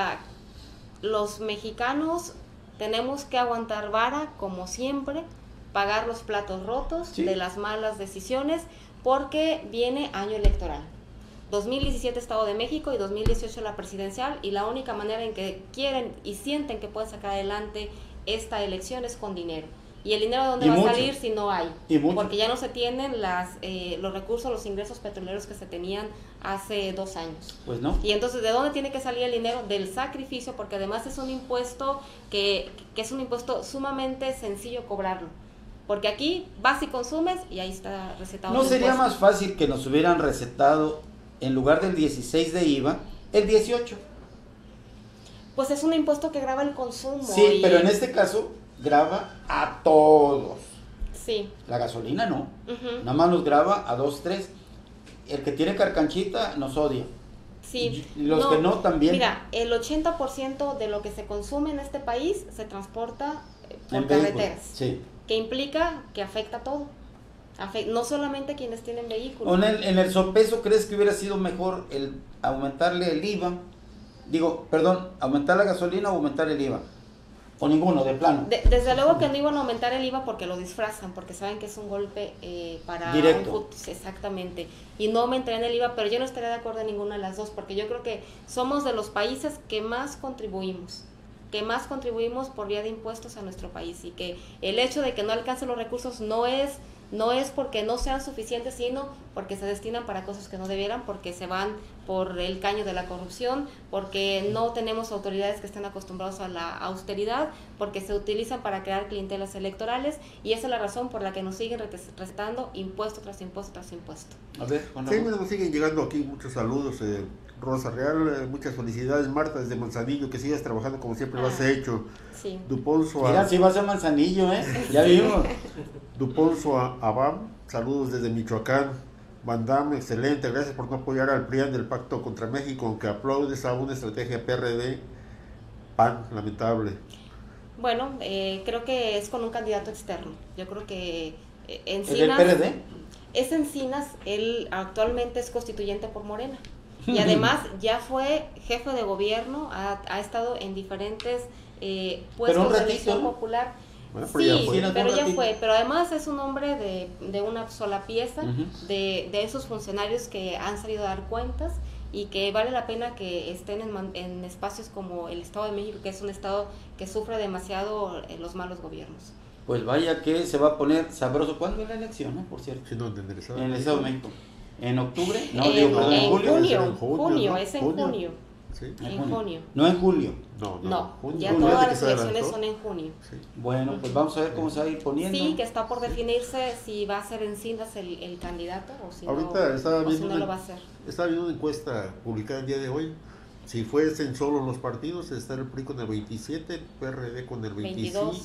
los mexicanos tenemos que aguantar vara como siempre, pagar los platos rotos de las malas decisiones, porque viene año electoral. 2017 Estado de México y 2018 la presidencial, y la única manera en que quieren y sienten que pueden sacar adelante esta elección es con dinero. ¿Y el dinero de dónde va a salir si no hay? Porque ya no se tienen los recursos, los ingresos petroleros que se tenían hace 2 años. Pues no. Y entonces, ¿de dónde tiene que salir el dinero? Del sacrificio, porque además es un impuesto que es un impuesto sumamente sencillo cobrarlo. Porque aquí vas y consumes y ahí está recetado. ¿No sería más fácil que nos hubieran recetado, en lugar del 16 de IVA, el 18? Pues es un impuesto que grava el consumo. Sí, pero en este caso grava a todos. Sí. La gasolina no. Nada más nos grava a 2, 3. El que tiene carcanchita nos odia. Sí. Y los que no también. Mira, el 80% de lo que se consume en este país se transporta por en carreteras. Vehículos. Sí. Que implica que afecta a todo. No solamente quienes tienen vehículos. En el sopeso, ¿crees que hubiera sido mejor el aumentarle el IVA? ¿Aumentar la gasolina o aumentar el IVA? O ninguno, de plano. Desde luego que no iban a aumentar el IVA porque lo disfrazan, porque saben que es un golpe para... directo. Exactamente. Y no aumentarían el IVA, pero yo no estaría de acuerdo en ninguna de las dos, porque yo creo que somos de los países que más contribuimos por vía de impuestos a nuestro país, y que el hecho de que no alcancen los recursos no es porque no sean suficientes, sino porque se destinan para cosas que no debieran, porque se van por el caño de la corrupción, porque no tenemos autoridades que estén acostumbrados a la austeridad, porque se utilizan para crear clientelas electorales, y esa es la razón por la que nos siguen recetando impuesto tras impuesto tras impuesto. A ver, sí, nos siguen llegando aquí muchos saludos. Rosa Real, muchas felicidades Marta desde Manzanillo, que sigas trabajando como siempre lo has hecho. Sí. Mira, si vas a Manzanillo, ya vimos. Duponso Abam, saludos desde Michoacán. Bandam, excelente, gracias por no apoyar al PRIAN del Pacto contra México, aunque aplaudes a una estrategia PRD, PAN, lamentable. Bueno, creo que es con un candidato externo. Yo creo que Encinas... ¿Es del PRD? Es Encinas, él actualmente es constituyente por Morena. Y además ya fue jefe de gobierno, ha estado en diferentes puestos de elección popular. Bueno, pero ya fue, pero además es un hombre de una sola pieza, de esos funcionarios que han salido a dar cuentas, y que vale la pena que estén en espacios como el Estado de México, que es un estado que sufre demasiado los malos gobiernos. Pues vaya que se va a poner sabroso. ¿Cuándo es la elección, por cierto? Sí, ¿dónde? ¿En el Estado de México? ¿En octubre? No, en julio. Junio, es en junio. ¿Sí? En junio. No en julio. No, junio. Ya todas las elecciones son en junio. Sí. Bueno, pues vamos a ver cómo se va a ir poniendo. Sí, que está por definirse si va a ser Encinas el candidato o si ahorita no lo va a hacer. Estaba viendo una encuesta publicada el día de hoy. Si fuesen solo los partidos, está el PRI con el 27, PRD con el 22.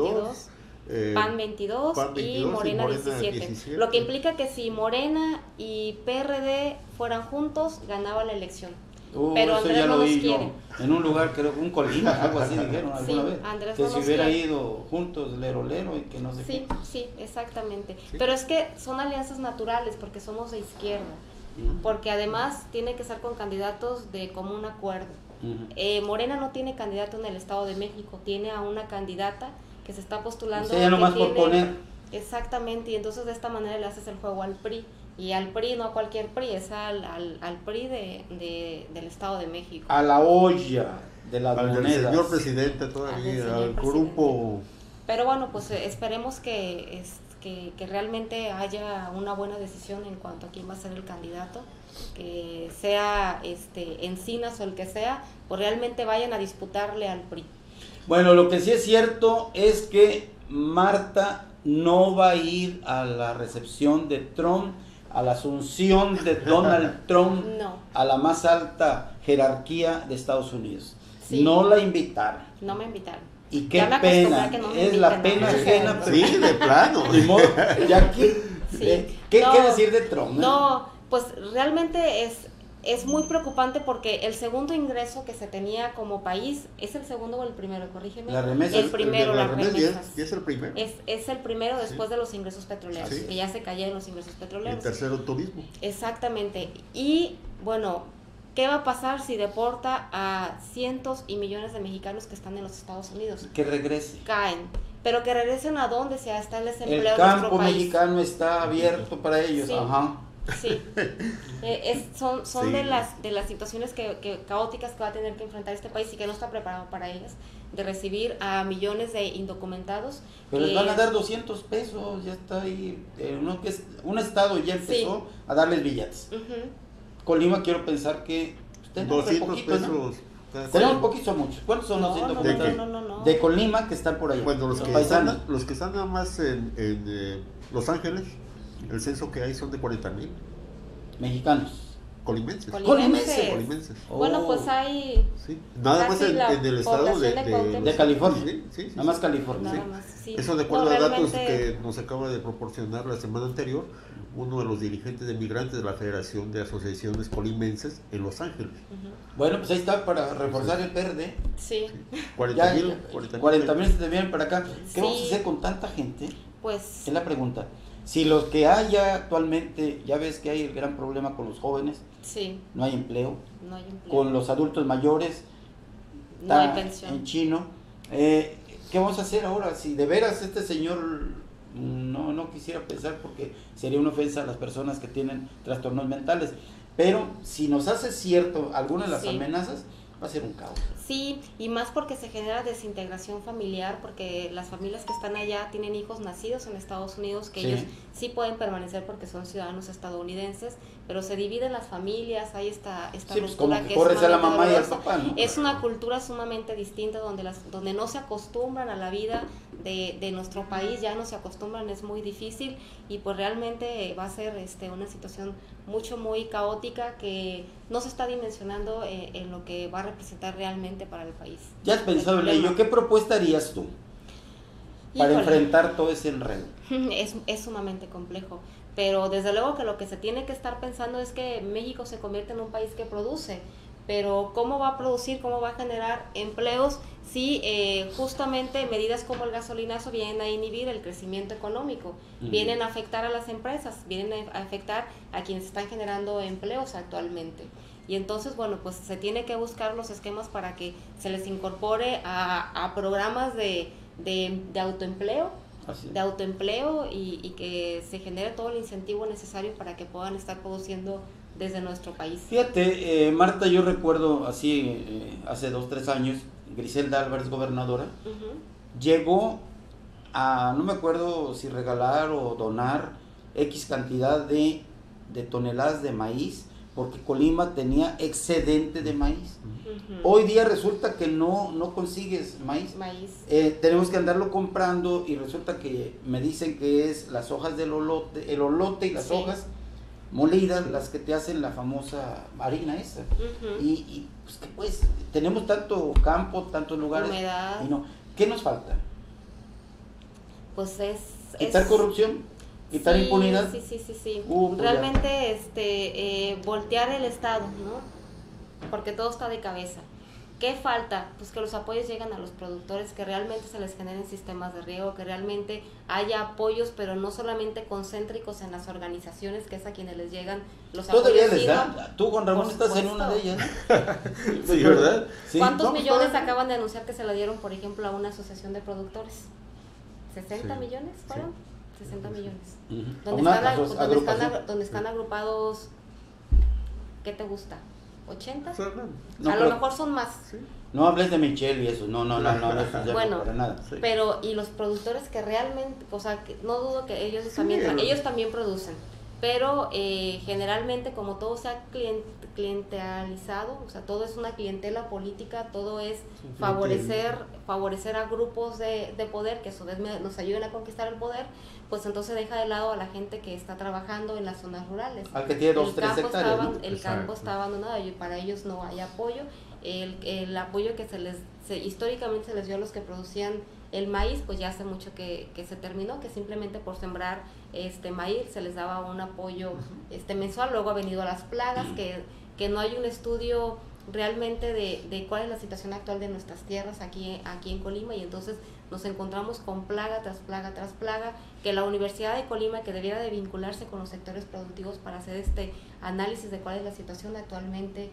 PAN 22 y Morena 17. Lo que implica que si Morena y PRD fueran juntos, ganaba la elección. Pero eso Andrés ya no lo nos oí quiere. Yo, en un lugar, creo que un Colima, algo así dijeron alguna vez. Andrés que no si nos hubiera quiere. ido juntos, lero y que no sé qué. Sí, exactamente. Sí. Pero es que son alianzas naturales porque somos de izquierda. Porque además tiene que ser con candidatos de común acuerdo. Morena no tiene candidato en el Estado de México, tiene a una candidata que se está postulando. O sea, ya nomás por poner. Exactamente, y entonces de esta manera le haces el juego al PRI. Y al PRI, no a cualquier PRI, es al PRI del Estado de México. A la olla de las monedas. Al señor presidente todavía, al grupo. Pero bueno, pues esperemos que que realmente haya una buena decisión en cuanto a quién va a ser el candidato, que sea Encinas o el que sea, pues realmente vayan a disputarle al PRI. Bueno, lo que sí es cierto es que Marta no va a ir a la recepción de Trump, a la asunción de Donald Trump, No. a la más alta jerarquía de Estados Unidos. Sí. No la invitaron. No me invitaron. Y qué Ya me acostumbré pena, a que no me es la inviten, pena ¿no? ajena. pero- Sí, de plano. Ni modo, ya que, Sí. ¿qué No, decir de Trump? No, pues realmente es muy preocupante porque el segundo ingreso que se tenía como país, ¿es el segundo o el primero? Corrígeme. Las remesas. El primero, las remesas. ¿Y es el primero? Es el primero después de los ingresos petroleros, Sí. que ya se cayeron los ingresos El petroleros. tercero, turismo. Exactamente. Y bueno, ¿qué va a pasar si deporta a cientos y millones de mexicanos que están en los Estados Unidos? Que regrese. Caen. Pero que regresen a dónde, si está el desempleo El en nuestro campo país. mexicano está abierto para ellos. Sí. Ajá. Sí, son Sí. de las situaciones caóticas que va a tener que enfrentar este país y que no está preparado para ellas, de recibir a millones de indocumentados. Pero les que- van a dar 200 pesos, ya está ahí. Un estado ya empezó Sí. a darles billetes. Ujú. Colima, quiero pensar que tenemos 200 poquito, ¿no? pesos. cada Tenemos quien. poquitos o muchos. ¿Cuántos son los No, no, indocumentados? no. De Colima, que están por ahí. Bueno, los que paisanos. están nada más en Los Ángeles, el censo que hay son de 40,000 Mexicanos. colimenses. Colimenses. Colimenses. Bueno, pues hay Sí. Nada más Casi la en el estado población de Cuauhtémoc. De California. Sí. Nada más California. nada más. Sí. Eso de No, acuerdo a datos realmente- que nos acaba de proporcionar la semana anterior uno de los dirigentes de migrantes de la Federación de Asociaciones Colimenses en Los Ángeles. Ujú. Bueno, pues ahí está para reforzar el verde. Sí, 40,000. 40,000 se te vienen para acá. ¿Qué Sí. vamos a hacer con tanta gente? pues Es la pregunta. Si los que hay ya actualmente, ya ves que hay el gran problema con los jóvenes, sí, no hay empleo, no hay empleo. con los adultos mayores, No hay está pensión. en chino. ¿Qué vamos a hacer ahora? Si de veras este señor no quisiera pensar, porque sería una ofensa a las personas que tienen trastornos mentales, pero si nos hace cierto algunas de las Sí. amenazas, va a ser un caos. Sí, y más porque se genera desintegración familiar, porque las familias que están allá tienen hijos nacidos en Estados Unidos, que Sí. ellos sí pueden permanecer porque son ciudadanos estadounidenses, pero se dividen las familias, hay esta Sí, pues ruptura como que que corres a la sumamente mamá y al dolorosa. papá, ¿no? Es una cultura sumamente distinta donde no se acostumbran a la vida de nuestro país, ya no se acostumbran, es muy difícil y pues realmente va a ser una situación muy caótica que no se está dimensionando en lo que va a representar realmente para el país. Ya has pensado en El problema. ello, ¿qué propuesta harías tú para Híjole. enfrentar todo ese enredo? Es sumamente complejo, pero desde luego que lo que se tiene que estar pensando es que México se convierte en un país que produce, pero ¿cómo va a producir, cómo va a generar empleos si justamente medidas como el gasolinazo vienen a inhibir el crecimiento económico, vienen a afectar a las empresas, vienen a afectar a quienes están generando empleos actualmente? Y entonces, bueno, pues se tiene que buscar los esquemas para que se les incorpore a programas de autoempleo, Así es. de autoempleo y que se genere todo el incentivo necesario para que puedan estar produciendo desde nuestro país. Fíjate, Marta, yo recuerdo así, hace 2-3 años, Griselda Álvarez, gobernadora, Ujú. llegó a, no me acuerdo si regalar o donar X cantidad de toneladas de maíz, porque Colima tenía excedente de maíz. Ujú. Hoy día resulta que no consigues maíz. Maíz. Tenemos que andarlo comprando y resulta que me dicen que es las hojas del el olote y las Sí. hojas molidas las que te hacen la famosa harina esa. Ujú. Y pues que pues tenemos tanto campo, tantos lugares Humedad. y no. ¿Qué nos falta? Pues Quitar corrupción, quitar Sí, impunidad. Sí. Pues ya. Realmente voltear el Estado, ¿no? Porque todo está de cabeza. ¿Qué falta? Pues que los apoyos lleguen a los productores, que realmente se les generen sistemas de riego, que realmente haya apoyos, pero no solamente concéntricos en las organizaciones, que es a quienes les llegan los Todavía apoyos. les sino- dan. Tú, Juan Ramón, por estás en supuesto. una de ellas. Sí, ¿verdad? Sí. ¿Cuántos No, millones pues, acaban de anunciar que se le dieron, por ejemplo, a una asociación de productores? ¿60 Sí. millones fueron? 60 millones. Ujú. A Donde una están, agrupación. donde están agrupados, ¿qué te gusta? 80. No, a lo pero- mejor son más. Sí. No hables de Michelle y eso, no, eso ya Bueno, no para nada. Sí. Pero, y los productores que realmente, o sea, que no dudo que ellos Sí, ellos también producen, pero generalmente como todo se ha clientelizado, o sea, todo es una clientela política, todo es favorecer a grupos de poder que a su vez nos ayuden a conquistar el poder, pues entonces deja de lado a la gente que está trabajando en las zonas rurales. Al que tiene 2, 3 hectáreas, ¿no? El campo Exacto. está abandonado y para ellos no hay apoyo. El apoyo que históricamente se les dio a los que producían el maíz, pues ya hace mucho que se terminó, que simplemente por sembrar maíz se les daba un apoyo mensual. Luego ha venido las plagas, que no hay un estudio realmente de cuál es la situación actual de nuestras tierras aquí en Colima, y entonces nos encontramos con plaga tras plaga tras plaga, que la Universidad de Colima, que debiera de vincularse con los sectores productivos para hacer este análisis de cuál es la situación actualmente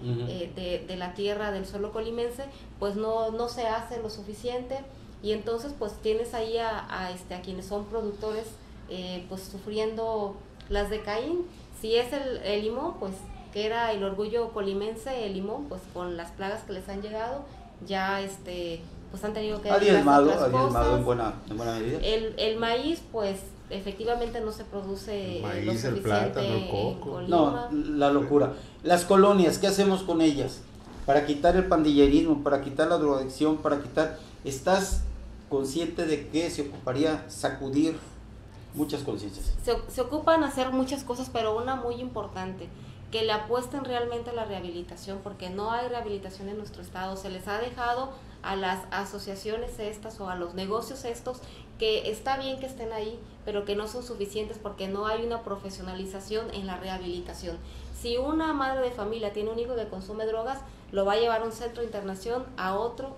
de la tierra, del suelo colimense, pues no se hace lo suficiente, y entonces pues tienes ahí a quienes son productores pues sufriendo las de Caín. Si es el limón, pues que era el orgullo colimense, el limón, pues con las plagas que les han llegado, ya pues han tenido que Ha diezmado cosas. en buena medida. El maíz, pues efectivamente no se produce El lo maíz, el suficiente plátano, el en coco. Colima. No, la locura. Las colonias, ¿qué hacemos con ellas? Para quitar el pandillerismo, para quitar la drogadicción, para quitar... ¿Estás consciente de que se ocuparía sacudir muchas conciencias? Se ocupan hacer muchas cosas, pero una muy importante, que le apuesten realmente a la rehabilitación, porque no hay rehabilitación en nuestro estado. Se les ha dejado a las asociaciones estas o a los negocios estos, que está bien que estén ahí, pero que no son suficientes porque no hay una profesionalización en la rehabilitación. Si una madre de familia tiene un hijo que consume drogas, lo va a llevar a un centro de internación, a otro,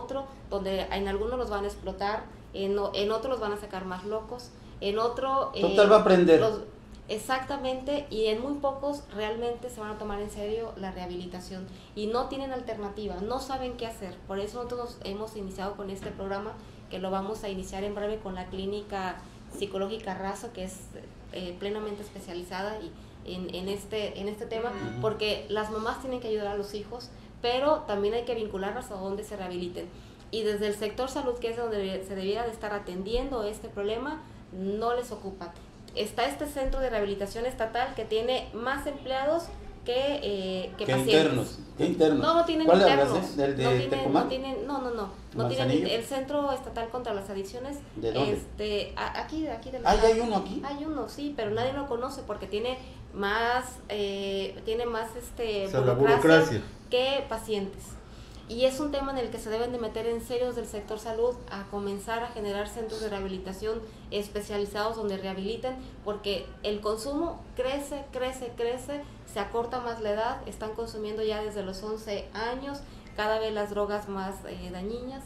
donde en algunos los van a explotar, en otros los van a sacar más locos, en otro... Total va a aprender. Exactamente, y en muy pocos realmente se van a tomar en serio la rehabilitación y no tienen alternativa, no saben qué hacer. Por eso nosotros hemos iniciado con este programa, que lo vamos a iniciar en breve con la clínica psicológica Razo, que es plenamente especializada en este tema, porque las mamás tienen que ayudar a los hijos, pero también hay que vincularlas a donde se rehabiliten. Y desde el sector salud, que es donde se debiera de estar atendiendo este problema, no les ocupa. Está este centro de rehabilitación estatal que tiene más empleados que pacientes. ¿Qué internos? No tienen ¿Cuál internos. hablas, ¿Del de no tienen, Tecomán? No tienen ¿Manzanillo? el Centro Estatal contra las Adicciones. ¿De dónde? Aquí de la ¿Ah, ciudad. ya hay uno aquí? Hay uno, sí, pero nadie lo conoce porque tiene más O sea, la burocracia. que pacientes. Y es un tema en el que se deben de meter en serio desde el sector salud, a comenzar a generar centros de rehabilitación especializados donde rehabiliten, porque el consumo crece, se acorta más la edad, están consumiendo ya desde los 11 años, cada vez las drogas más dañinas,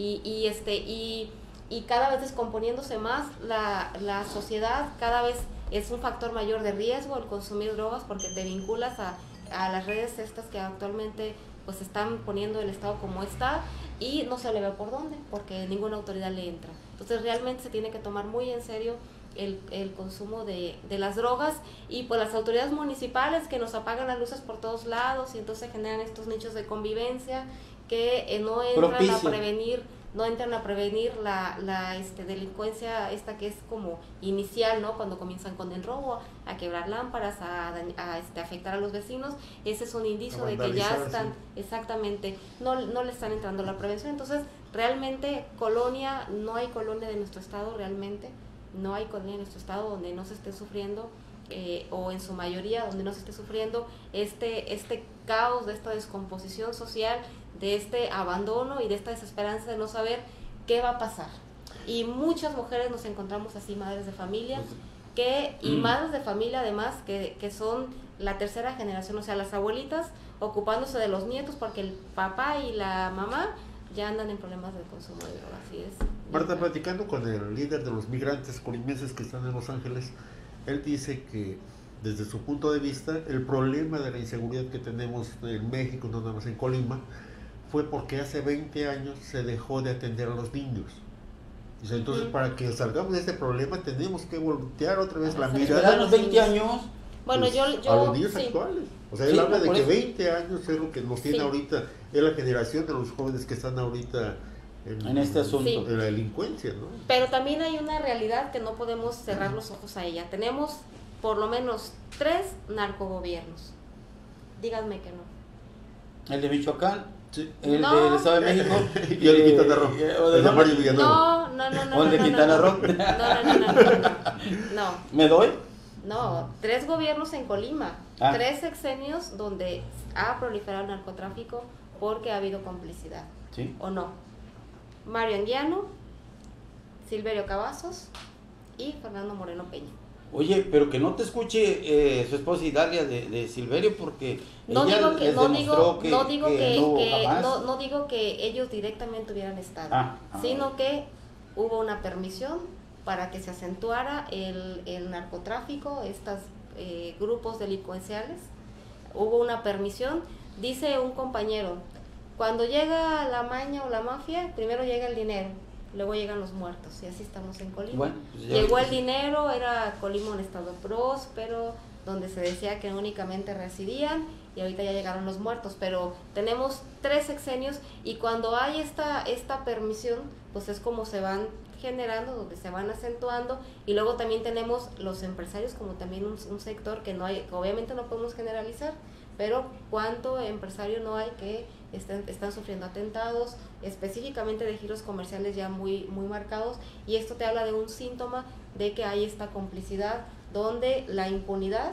y cada vez descomponiéndose más la sociedad, cada vez es un factor mayor de riesgo el consumir drogas, porque te vinculas a las redes estas que actualmente pues están poniendo el Estado como está, y no se le ve por dónde, porque ninguna autoridad le entra. Entonces realmente se tiene que tomar muy en serio el consumo de las drogas, y pues las autoridades municipales que nos apagan las luces por todos lados, y entonces generan estos nichos de convivencia que no entran a prevenir la delincuencia esta que es como inicial, ¿no? Cuando comienzan con el robo, a quebrar lámparas, a afectar a los vecinos. Ese es un indicio de que ya están, sí. Exactamente, no le están entrando a la prevención. Entonces realmente no hay colonia de nuestro estado, realmente no hay colonia de nuestro estado donde no se esté sufriendo, o en su mayoría donde no se esté sufriendo este caos, de esta descomposición social, de este abandono y de esta desesperanza de no saber qué va a pasar. Y muchas mujeres nos encontramos así, madres de familia, y madres de familia además que son la tercera generación, o sea, las abuelitas ocupándose de los nietos, porque el papá y la mamá ya andan en problemas de consumo de drogas. Así es. Marta, platicando con el líder de los migrantes colimenses que están en Los Ángeles, él dice que desde su punto de vista el problema de la inseguridad que tenemos en México, no nada más en Colima, fue porque hace 20 años se dejó de atender a los niños. Entonces, para que salgamos de este problema tenemos que voltear otra vez la mirada. ¿A los 20 años? Bueno, pues, yo a los niños sí. actuales. O sea, Sí, él habla no, de por que eso. 20 años es lo que nos tiene Sí. ahorita, es la generación de los jóvenes que están ahorita En este asunto. Sí. en la delincuencia, ¿no? Pero también hay una realidad que no podemos cerrar los ojos a ella. Tenemos por lo menos 3 narcogobiernos. Díganme que no. El de Michoacán, Sí. el No. del Estado de México. Y el de Quintana Roo, o de el de Mario Villanueva. No. ¿O el de Quintana Roo? No. ¿Me doy? No, 3 gobiernos en Colima, Ah. 3 sexenios donde ha proliferado el narcotráfico porque ha habido complicidad, Sí. ¿o no? Mario Anguiano, Silverio Cavazos y Fernando Moreno Peña. Oye, pero que no te escuche su esposa Idalia de Silverio, porque No ella digo que les no demostró digo no digo que, no hubo que- jamás. no digo que ellos directamente hubieran estado, sino bueno. que hubo una permisión para que se acentuara el narcotráfico, estos grupos delincuenciales. Hubo una permisión. Dice un compañero, cuando llega la maña o la mafia, primero llega el dinero, luego llegan los muertos, y así estamos en Colima. Bueno, pues ya Llegó ves. el dinero, era Colima un estado próspero, donde se decía que únicamente residían, y ahorita ya llegaron los muertos, pero tenemos 3 sexenios, y cuando hay esta permisión, pues es como se van generando, donde se van acentuando, y luego también tenemos los empresarios como también un sector que no hay, obviamente no podemos generalizar, pero cuánto empresario no hay que están sufriendo atentados, específicamente de giros comerciales ya muy marcados, y esto te habla de un síntoma de que hay esta complicidad, donde la impunidad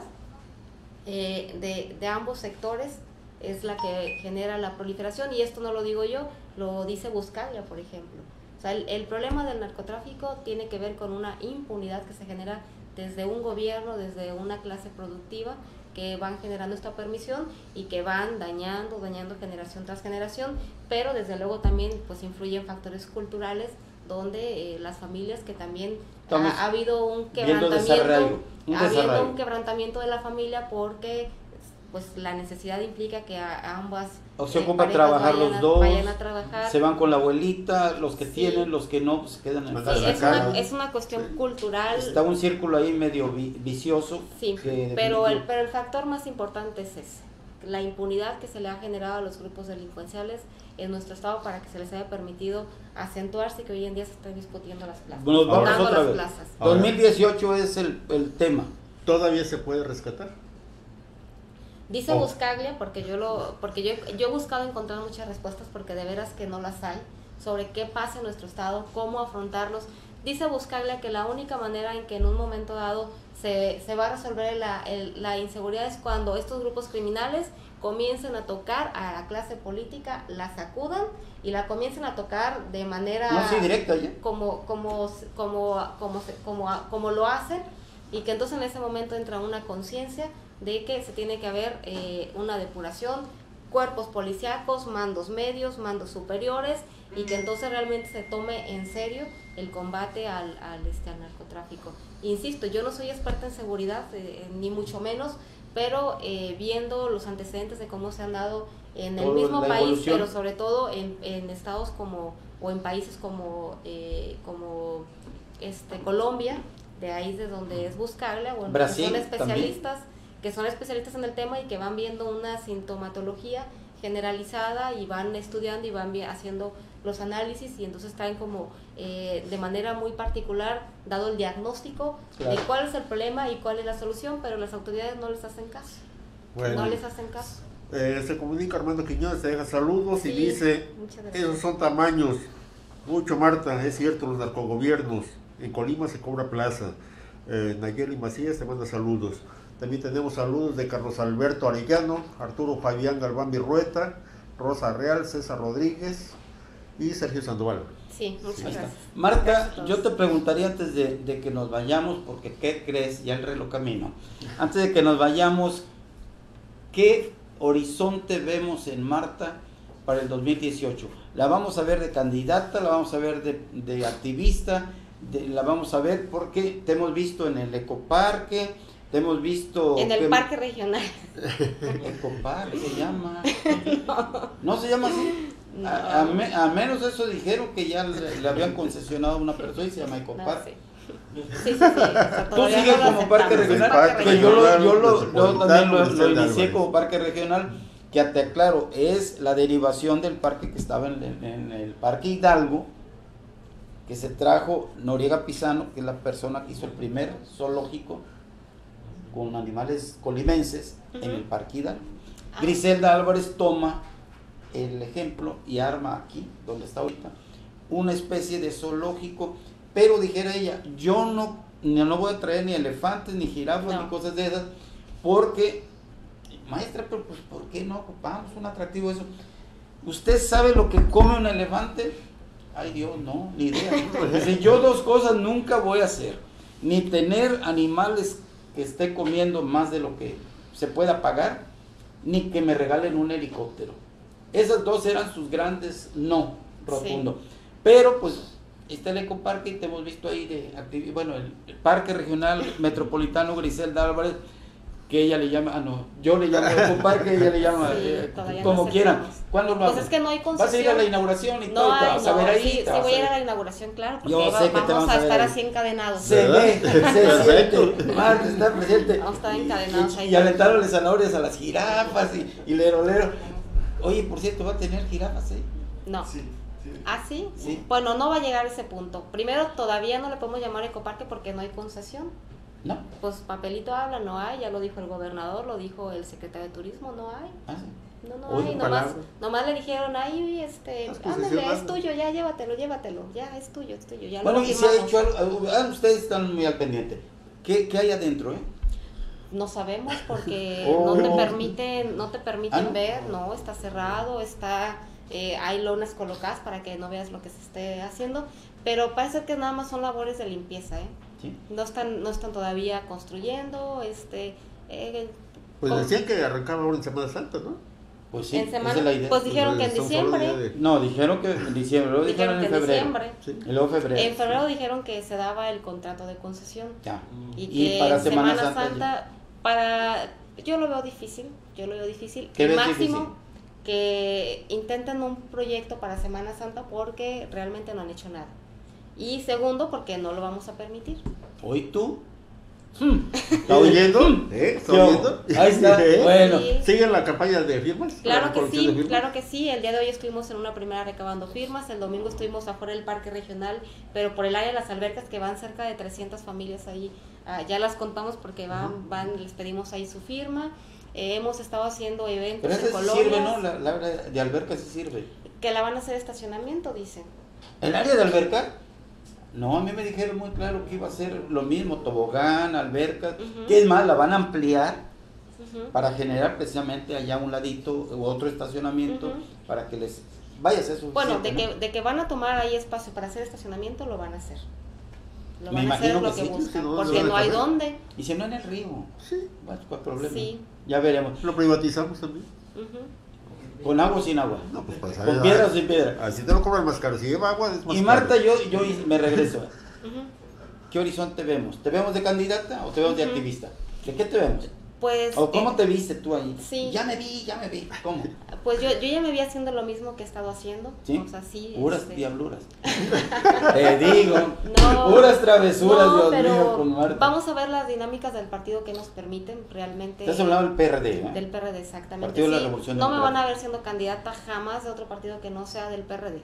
de ambos sectores es la que genera la proliferación, y esto no lo digo yo, lo dice Buscaglia, por ejemplo. O sea, el problema del narcotráfico tiene que ver con una impunidad que se genera desde un gobierno, desde una clase productiva, que van generando esta permisión y que van dañando generación tras generación, pero desde luego también pues influyen factores culturales, donde las familias que también ha habido un quebrantamiento de la familia, porque pues la necesidad implica que a ambas o se ocupa trabajar los dos, vayan a trabajar. Se van con la abuelita, los que Sí. tienen, los que no, pues se quedan en Sí, casa. es una cuestión cultural. Está un círculo ahí medio vicioso. Sí, que pero el factor más importante es ese, la impunidad que se le ha generado a los grupos delincuenciales en nuestro estado para que se les haya permitido acentuarse, y que hoy en día se están discutiendo las plazas. Nos vamos dando otra las vez. plazas. 2018 es el tema. ¿Todavía se puede rescatar? Dice Buscaglia, porque yo he buscado encontrar muchas respuestas, porque de veras que no las hay, sobre qué pasa en nuestro estado, cómo afrontarlos. Dice Buscaglia que la única manera en que en un momento dado se va a resolver la inseguridad es cuando estos grupos criminales comiencen a tocar a la clase política, la sacudan y la comiencen a tocar de manera No, sí, directa ya. como lo hacen, y que entonces en ese momento entra una conciencia de que se tiene que haber una depuración, cuerpos policíacos, mandos medios, mandos superiores, y que entonces realmente se tome en serio el combate al narcotráfico. Insisto, yo no soy experta en seguridad, ni mucho menos, pero viendo los antecedentes de cómo se han dado en el mismo país, pero sobre todo en estados o en países como Colombia, de ahí de donde es Buscaglia, o en Brasil, que son especialistas en el tema, y que van viendo una sintomatología generalizada y van estudiando y van haciendo los análisis, y entonces traen como de manera muy particular dado el diagnóstico de cuál es el problema y cuál es la solución, pero las autoridades no les hacen caso. Bueno, no les hacen caso. Se comunica Armando Quiñones, se deja saludos y Sí, dice, muchas gracias. esos son tamaños. Mucho, Marta, es cierto, los narcogobiernos. En Colima se cobra plaza. Nayeli Macías te manda saludos. También tenemos saludos de Carlos Alberto Arellano, Arturo Fabián Galván Virrueta, Rosa Real, César Rodríguez y Sergio Sandoval. Sí, muchas gracias. Marta, Gracias a todos. yo te preguntaría antes de que nos vayamos, porque ¿qué crees? Ya el reloj camino. Antes de que nos vayamos, ¿qué horizonte vemos en Marta para el 2018? ¿La vamos a ver de candidata? ¿La vamos a ver de activista? ¿La vamos a ver porque te hemos visto en el Ecoparque? Te hemos visto... En el parque regional. Ecoparque se llama. ¿No se llama así? No. A menos eso dijeron, que ya le habían concesionado a una persona y se llama Ecoparque. No, sí. Sí, o sea, Tú todavía sigues no lo como parque aceptamos, es regional, parque que yo, regional. yo también lo Metropolitano, inicié Álvarez. como parque regional, que te aclaro, es la derivación del parque que estaba en el Parque Hidalgo, que se trajo Noriega Pizano, que es la persona que hizo el primer zoológico con animales colimenses en el Parque Hidalgo. Ah. Griselda Álvarez toma el ejemplo y arma aquí, donde está ahorita, una especie de zoológico, pero dijera ella, yo no voy a traer ni elefantes, ni jirafas, No. ni cosas de esas, porque, maestra, pero pues, ¿por qué no ocupamos un atractivo de eso? ¿Usted sabe lo que come un elefante? Ay Dios, no, ni idea. Dice, yo dos cosas nunca voy a hacer, ni tener animales que esté comiendo más de lo que se pueda pagar, ni que me regalen un helicóptero. Esas dos eran sus grandes no, rotundo. Sí. Pero pues está el ecoparque y te hemos visto ahí de bueno, el Parque Regional Metropolitano Griselda Álvarez, que ella le llama, yo le llamo ecoparque, ella le llama como no quieran. ¿Cuándo lo pues es que no hay concesión. ¿Vas a ir a la inauguración y no todo? Hay, ¿Te vas a ver ahí? Sí, voy a ir a la inauguración, claro, porque yo sé que vamos a estar así encadenados. Se ve, se siente, Marta está presente. Vamos a estar encadenados ahí. Y alentarle zanahorias a las jirafas y lero. Oye, por cierto, ¿va a tener jirafas ahí? No. Sí. ¿Ah, sí? Sí. Bueno, no va a llegar a ese punto. Primero, todavía no le podemos llamar ecoparque porque no hay concesión. No. Pues papelito habla, no hay, ya lo dijo el gobernador, lo dijo el secretario de turismo, no hay. Ah, sí. No hay, nomás le dijeron, ay, ándale, es tuyo, ya llévatelo, ya es tuyo, ya bueno, lo y se ha firmamos. hecho algo, ustedes están muy al pendiente. ¿Qué hay adentro, No sabemos porque Oh. no te permiten ¿No? ver, no, está cerrado, hay lonas colocadas para que no veas lo que se esté haciendo, pero parece que nada más son labores de limpieza, ¿Sí? No están todavía construyendo, Pues decían que arrancaba ahora en Semana Santa, ¿no? Pues sí, en semana, esa es la idea. pues dijeron que en Estamos hablando diciembre. ya de- No, dijeron que en diciembre, luego dijeron en febrero. Sí. Y luego febrero. En febrero dijeron que se daba el contrato de concesión Ya. y que para en Semana Santa yo lo veo difícil. ¿Qué El ves máximo difícil? que intenten un proyecto para Semana Santa porque realmente no han hecho nada. Y segundo, porque no lo vamos a permitir. ¿Hoy tú? ¿Está oyendo? ¿Está oyendo? Ahí está, bueno. Sí. ¿Siguen la campaña de firmas? Claro ¿La que recolección de sí, firmas? claro que sí. El día de hoy estuvimos en una primera recabando firmas. El domingo estuvimos afuera del parque regional, pero por el área de las albercas, que van cerca de 300 familias ahí. Ya las contamos porque les pedimos ahí su firma. Hemos estado haciendo eventos Pero en esa sí colonias. sirve, ¿no? La área de alberca sí sirve. Que la van a hacer estacionamiento, dicen. ¿El área de alberca? No, a mí me dijeron muy claro que iba a ser lo mismo, tobogán, alberca, que es más, la van a ampliar para generar precisamente allá a un ladito u otro estacionamiento para que les vaya a ser suficiente. Bueno, ¿no? de que van a tomar ahí espacio para hacer estacionamiento, lo van a hacer. Lo Me van a hacer imagino lo que que sí, buscan, si no, porque no no hay van a dónde. Y si no en el río, Sí. bueno, ¿cuál problema? Sí. Ya veremos. ¿Lo privatizamos también? ¿Con agua o sin agua? No, pues para ¿Con piedra o sin piedra? Así te lo cobran más caro. Si lleva agua es más Y caro. Marta, yo me regreso. ¿Qué horizonte vemos? ¿Te vemos de candidata o te vemos de activista? ¿De qué te vemos? Pues, ¿O cómo te viste tú ahí? sí. Ya me vi. ¿Cómo? Pues yo ya me vi haciendo lo mismo que he estado haciendo. ¿Sí? O sea, sí. Puras diabluras. Te digo. No, Puras travesuras, no, Dios pero mío, con Marta. vamos a ver las dinámicas del partido que nos permiten realmente. Estás hablando del PRD, ¿no? Del PRD, exactamente. Partido de la sí. Revolución No me Democrática. van a ver siendo candidata jamás de otro partido que no sea del PRD.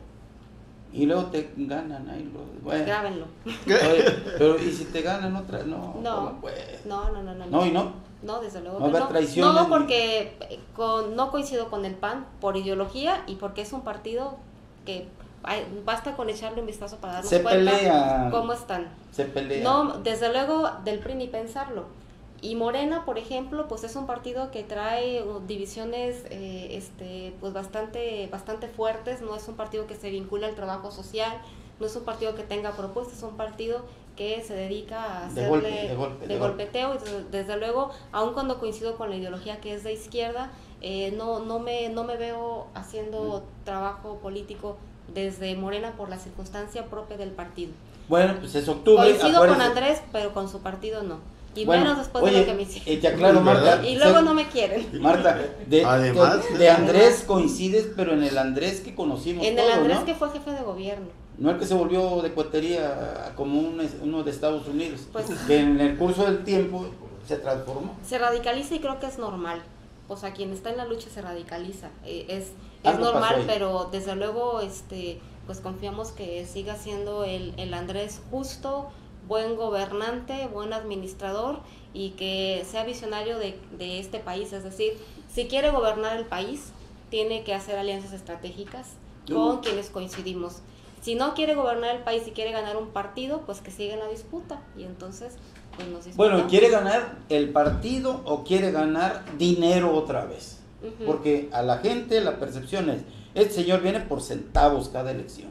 Y luego te ganan ahí. Bueno. Grábenlo. Oye, pero ¿y si te ganan otra? No. No. ¿cómo pues? No. No, ¿y no? No, desde luego No que haber no. traiciones No, ni- porque no coincido con el PAN por ideología y porque es un partido que basta con echarle un vistazo para darnos Se cuenta pelean. cómo están. Se pelea. No, desde luego del PRI ni pensarlo. Y Morena, por ejemplo, pues es un partido que trae divisiones pues bastante fuertes. No es un partido que se vincula al trabajo social, no es un partido que tenga propuestas, es un partido que se dedica a hacerle de golpeteo. Y desde luego, aun cuando coincido con la ideología que es de izquierda, no me veo haciendo trabajo político desde Morena por la circunstancia propia del partido. Bueno, pues es octubre. Coincido con acuérdense. Andrés, pero con su partido no. Y Bueno, menos después oye, de lo que me hicieron. te aclaro, Marta. Y luego no me quieren. Marta, Además, de Andrés coincides, pero en el Andrés que conocimos En todos, el Andrés ¿no? que fue jefe de gobierno. No el que se volvió de cuatería como uno de Estados Unidos, Pues- que en el curso del tiempo se transformó. Se radicaliza y creo que es normal. O sea, quien está en la lucha se radicaliza. Es Algo pasó normal, ahí. pero desde luego pues confiamos que siga siendo el Andrés justo, buen gobernante, buen administrador y que sea visionario de este país. Es decir, si quiere gobernar el país, tiene que hacer alianzas estratégicas con quienes coincidimos. Si no quiere gobernar el país y quiere ganar un partido, pues que siga en la disputa. Y entonces, pues nos disputamos. Bueno, ¿quiere ganar el partido o quiere ganar dinero otra vez? Ujú. Porque a la gente la percepción es, este señor viene por centavos cada elección.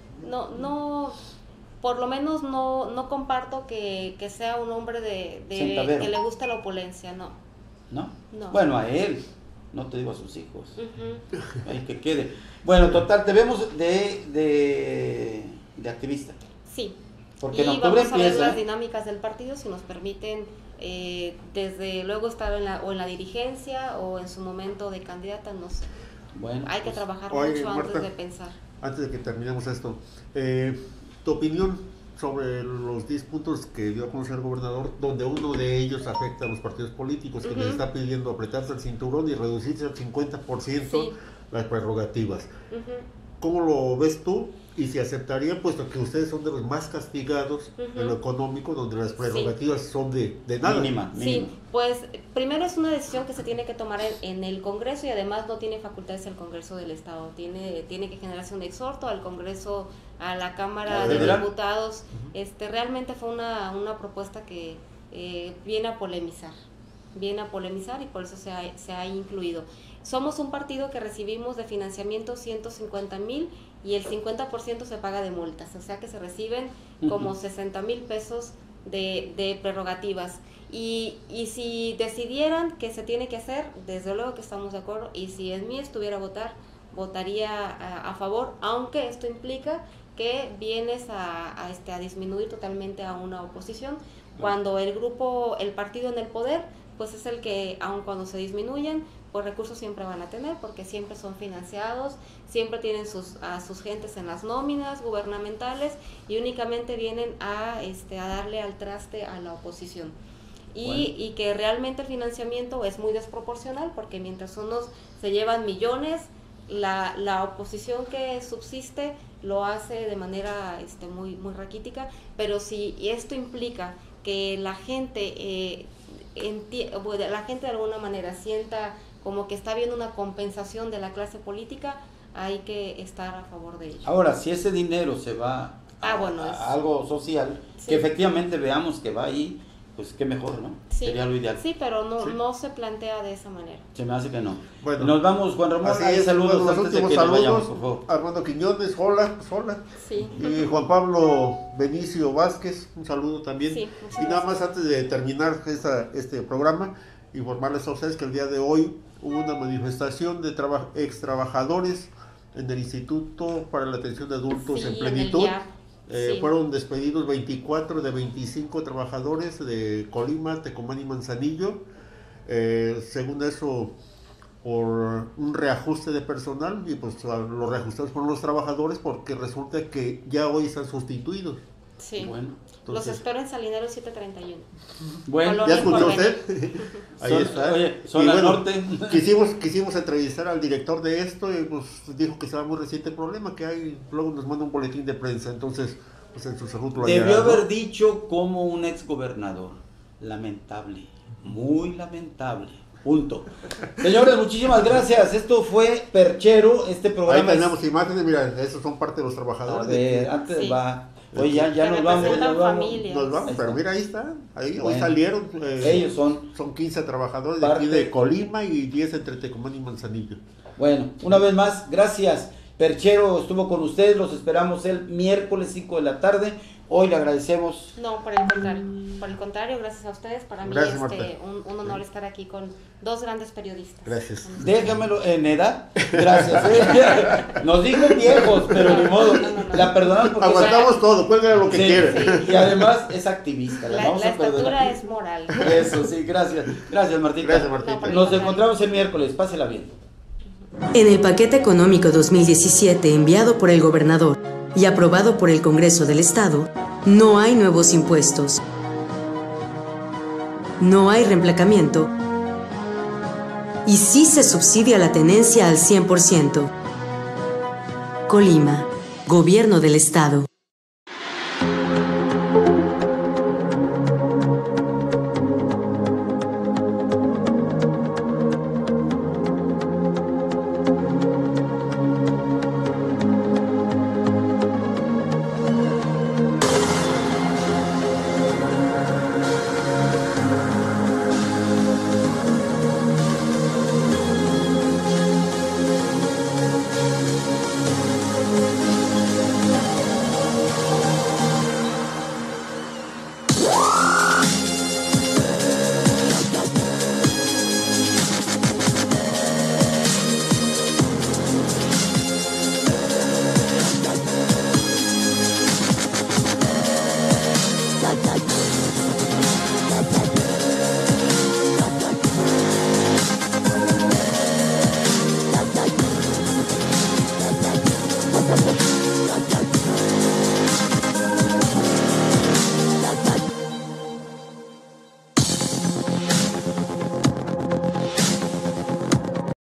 No, por lo menos no comparto que sea un hombre de Centavero. que le gusta la opulencia, no. ¿No? No. Bueno, a él, no te digo a sus hijos. Ujú. Ahí que quede. Bueno, total, te vemos de activista. Sí. Porque Y en octubre vamos a ver empieza. las dinámicas del partido si nos permiten desde luego estar en la dirigencia o en su momento de candidata, no sé. Bueno, Hay que pues, trabajar oye, mucho Marta, antes de pensar. Antes de que terminemos esto, tu opinión sobre los 10 puntos que dio a conocer el gobernador, donde uno de ellos afecta a los partidos políticos, que les Ujú. está pidiendo apretarse el cinturón y reducirse al 50% Sí. las prerrogativas. Ujú. ¿Cómo lo ves tú? Y si aceptaría, puesto que ustedes son de los más castigados Ujú. en lo económico, donde las prerrogativas son de nada. mínima. Sí, pues primero es una decisión que se tiene que tomar en el Congreso y además no tiene facultades el Congreso del Estado. Tiene que generarse un exhorto al Congreso, a la Cámara de ¿Federal? Diputados. Realmente fue una propuesta que viene a polemizar y por eso se ha incluido. Somos un partido que recibimos de financiamiento 150,000 y el 50% se paga de multas, o sea que se reciben como 60,000 pesos de prerrogativas. Y si decidieran que se tiene que hacer, desde luego que estamos de acuerdo, y si en mí estuviera a votar, votaría a favor, aunque esto implica que vienes a disminuir totalmente a una oposición, cuando el partido en el poder, pues es el que, aun cuando se disminuyen, pues recursos siempre van a tener, porque siempre son financiados, siempre tienen a sus gentes en las nóminas gubernamentales y únicamente vienen a darle al traste a la oposición. Y que realmente el financiamiento es muy desproporcional, porque mientras unos se llevan millones, la oposición que subsiste lo hace de manera muy, muy raquítica, pero si esto implica que la gente de alguna manera sienta como que está habiendo una compensación de la clase política, hay que estar a favor de ello. Ahora, si ese dinero se va a algo social, sí. que efectivamente veamos que va ahí, pues qué mejor, ¿no? Sí, Sería lo ideal. sí, pero Sí. no se plantea de esa manera. Se me hace que no. Bueno, Nos vamos, Juan Ramón. Así Hay es, saludos bueno, los antes de últimos que nos vayamos, saludos. por favor. Armando Quiñones, hola. Sí. Y Juan Pablo Benicio Vázquez, un saludo también. Sí, muchas y nada gracias. más antes de terminar este programa, informarles a ustedes que el día de hoy hubo una manifestación de ex trabajadores en el Instituto para la Atención de Adultos Sí, en el Plenitud. IAP, sí. Fueron despedidos 24 de 25 trabajadores de Colima, Tecomán y Manzanillo. Según eso, por un reajuste de personal, y pues los reajustados fueron los trabajadores, porque resulta que ya hoy están sustituidos. Sí. Bueno, Los entonces, espero en Salinero 731. bueno. Colonia ¿ya escuchó Porvenir. usted? Ahí Son- está. oye, Y zona bueno, norte. quisimos entrevistar al director de esto y pues dijo que estaba muy reciente el problema, que hay, luego nos manda un boletín de prensa, entonces pues en su salud lo Debió hallará, ¿no? haber dicho como un ex gobernador. Lamentable, muy lamentable. Punto. Señores, muchísimas gracias. Esto fue Perchero. Este Ahí programa tenemos imágenes, mira, esos son parte de los A trabajadores. ver, antes Sí. va. Oye, ya Que nos vamos. representan Nos vamos. familias. Nos vamos, Ahí pero está. mira, ahí está. Ahí hoy Bueno. salieron. Ellos son. 15 trabajadores de aquí Parte- de Colima y 10 entre Tecomán y Manzanillo. Bueno, una vez más, gracias. Perchero estuvo con ustedes. Los esperamos el miércoles 5 de la tarde Hoy le agradecemos. No, por el contrario, gracias a ustedes. Para mí Gracias, es un honor estar aquí con dos grandes periodistas. Gracias. Déjamelo en edad. Gracias. Nos dijo viejos, pero ni modo. La perdonamos porque Aguantamos todo, cuélgale lo que sí, quiera. sí. Y además es activista. La vamos a estatura perdonar. es moral. Eso, sí, gracias. Gracias, Martita. Gracias, Martita. No, por el Nos contrario. encontramos el miércoles. Pásela bien. En el paquete económico 2017 enviado por el gobernador y aprobado por el Congreso del Estado, no hay nuevos impuestos, no hay reemplacamiento y sí se subsidia la tenencia al 100%. Colima, Gobierno del Estado.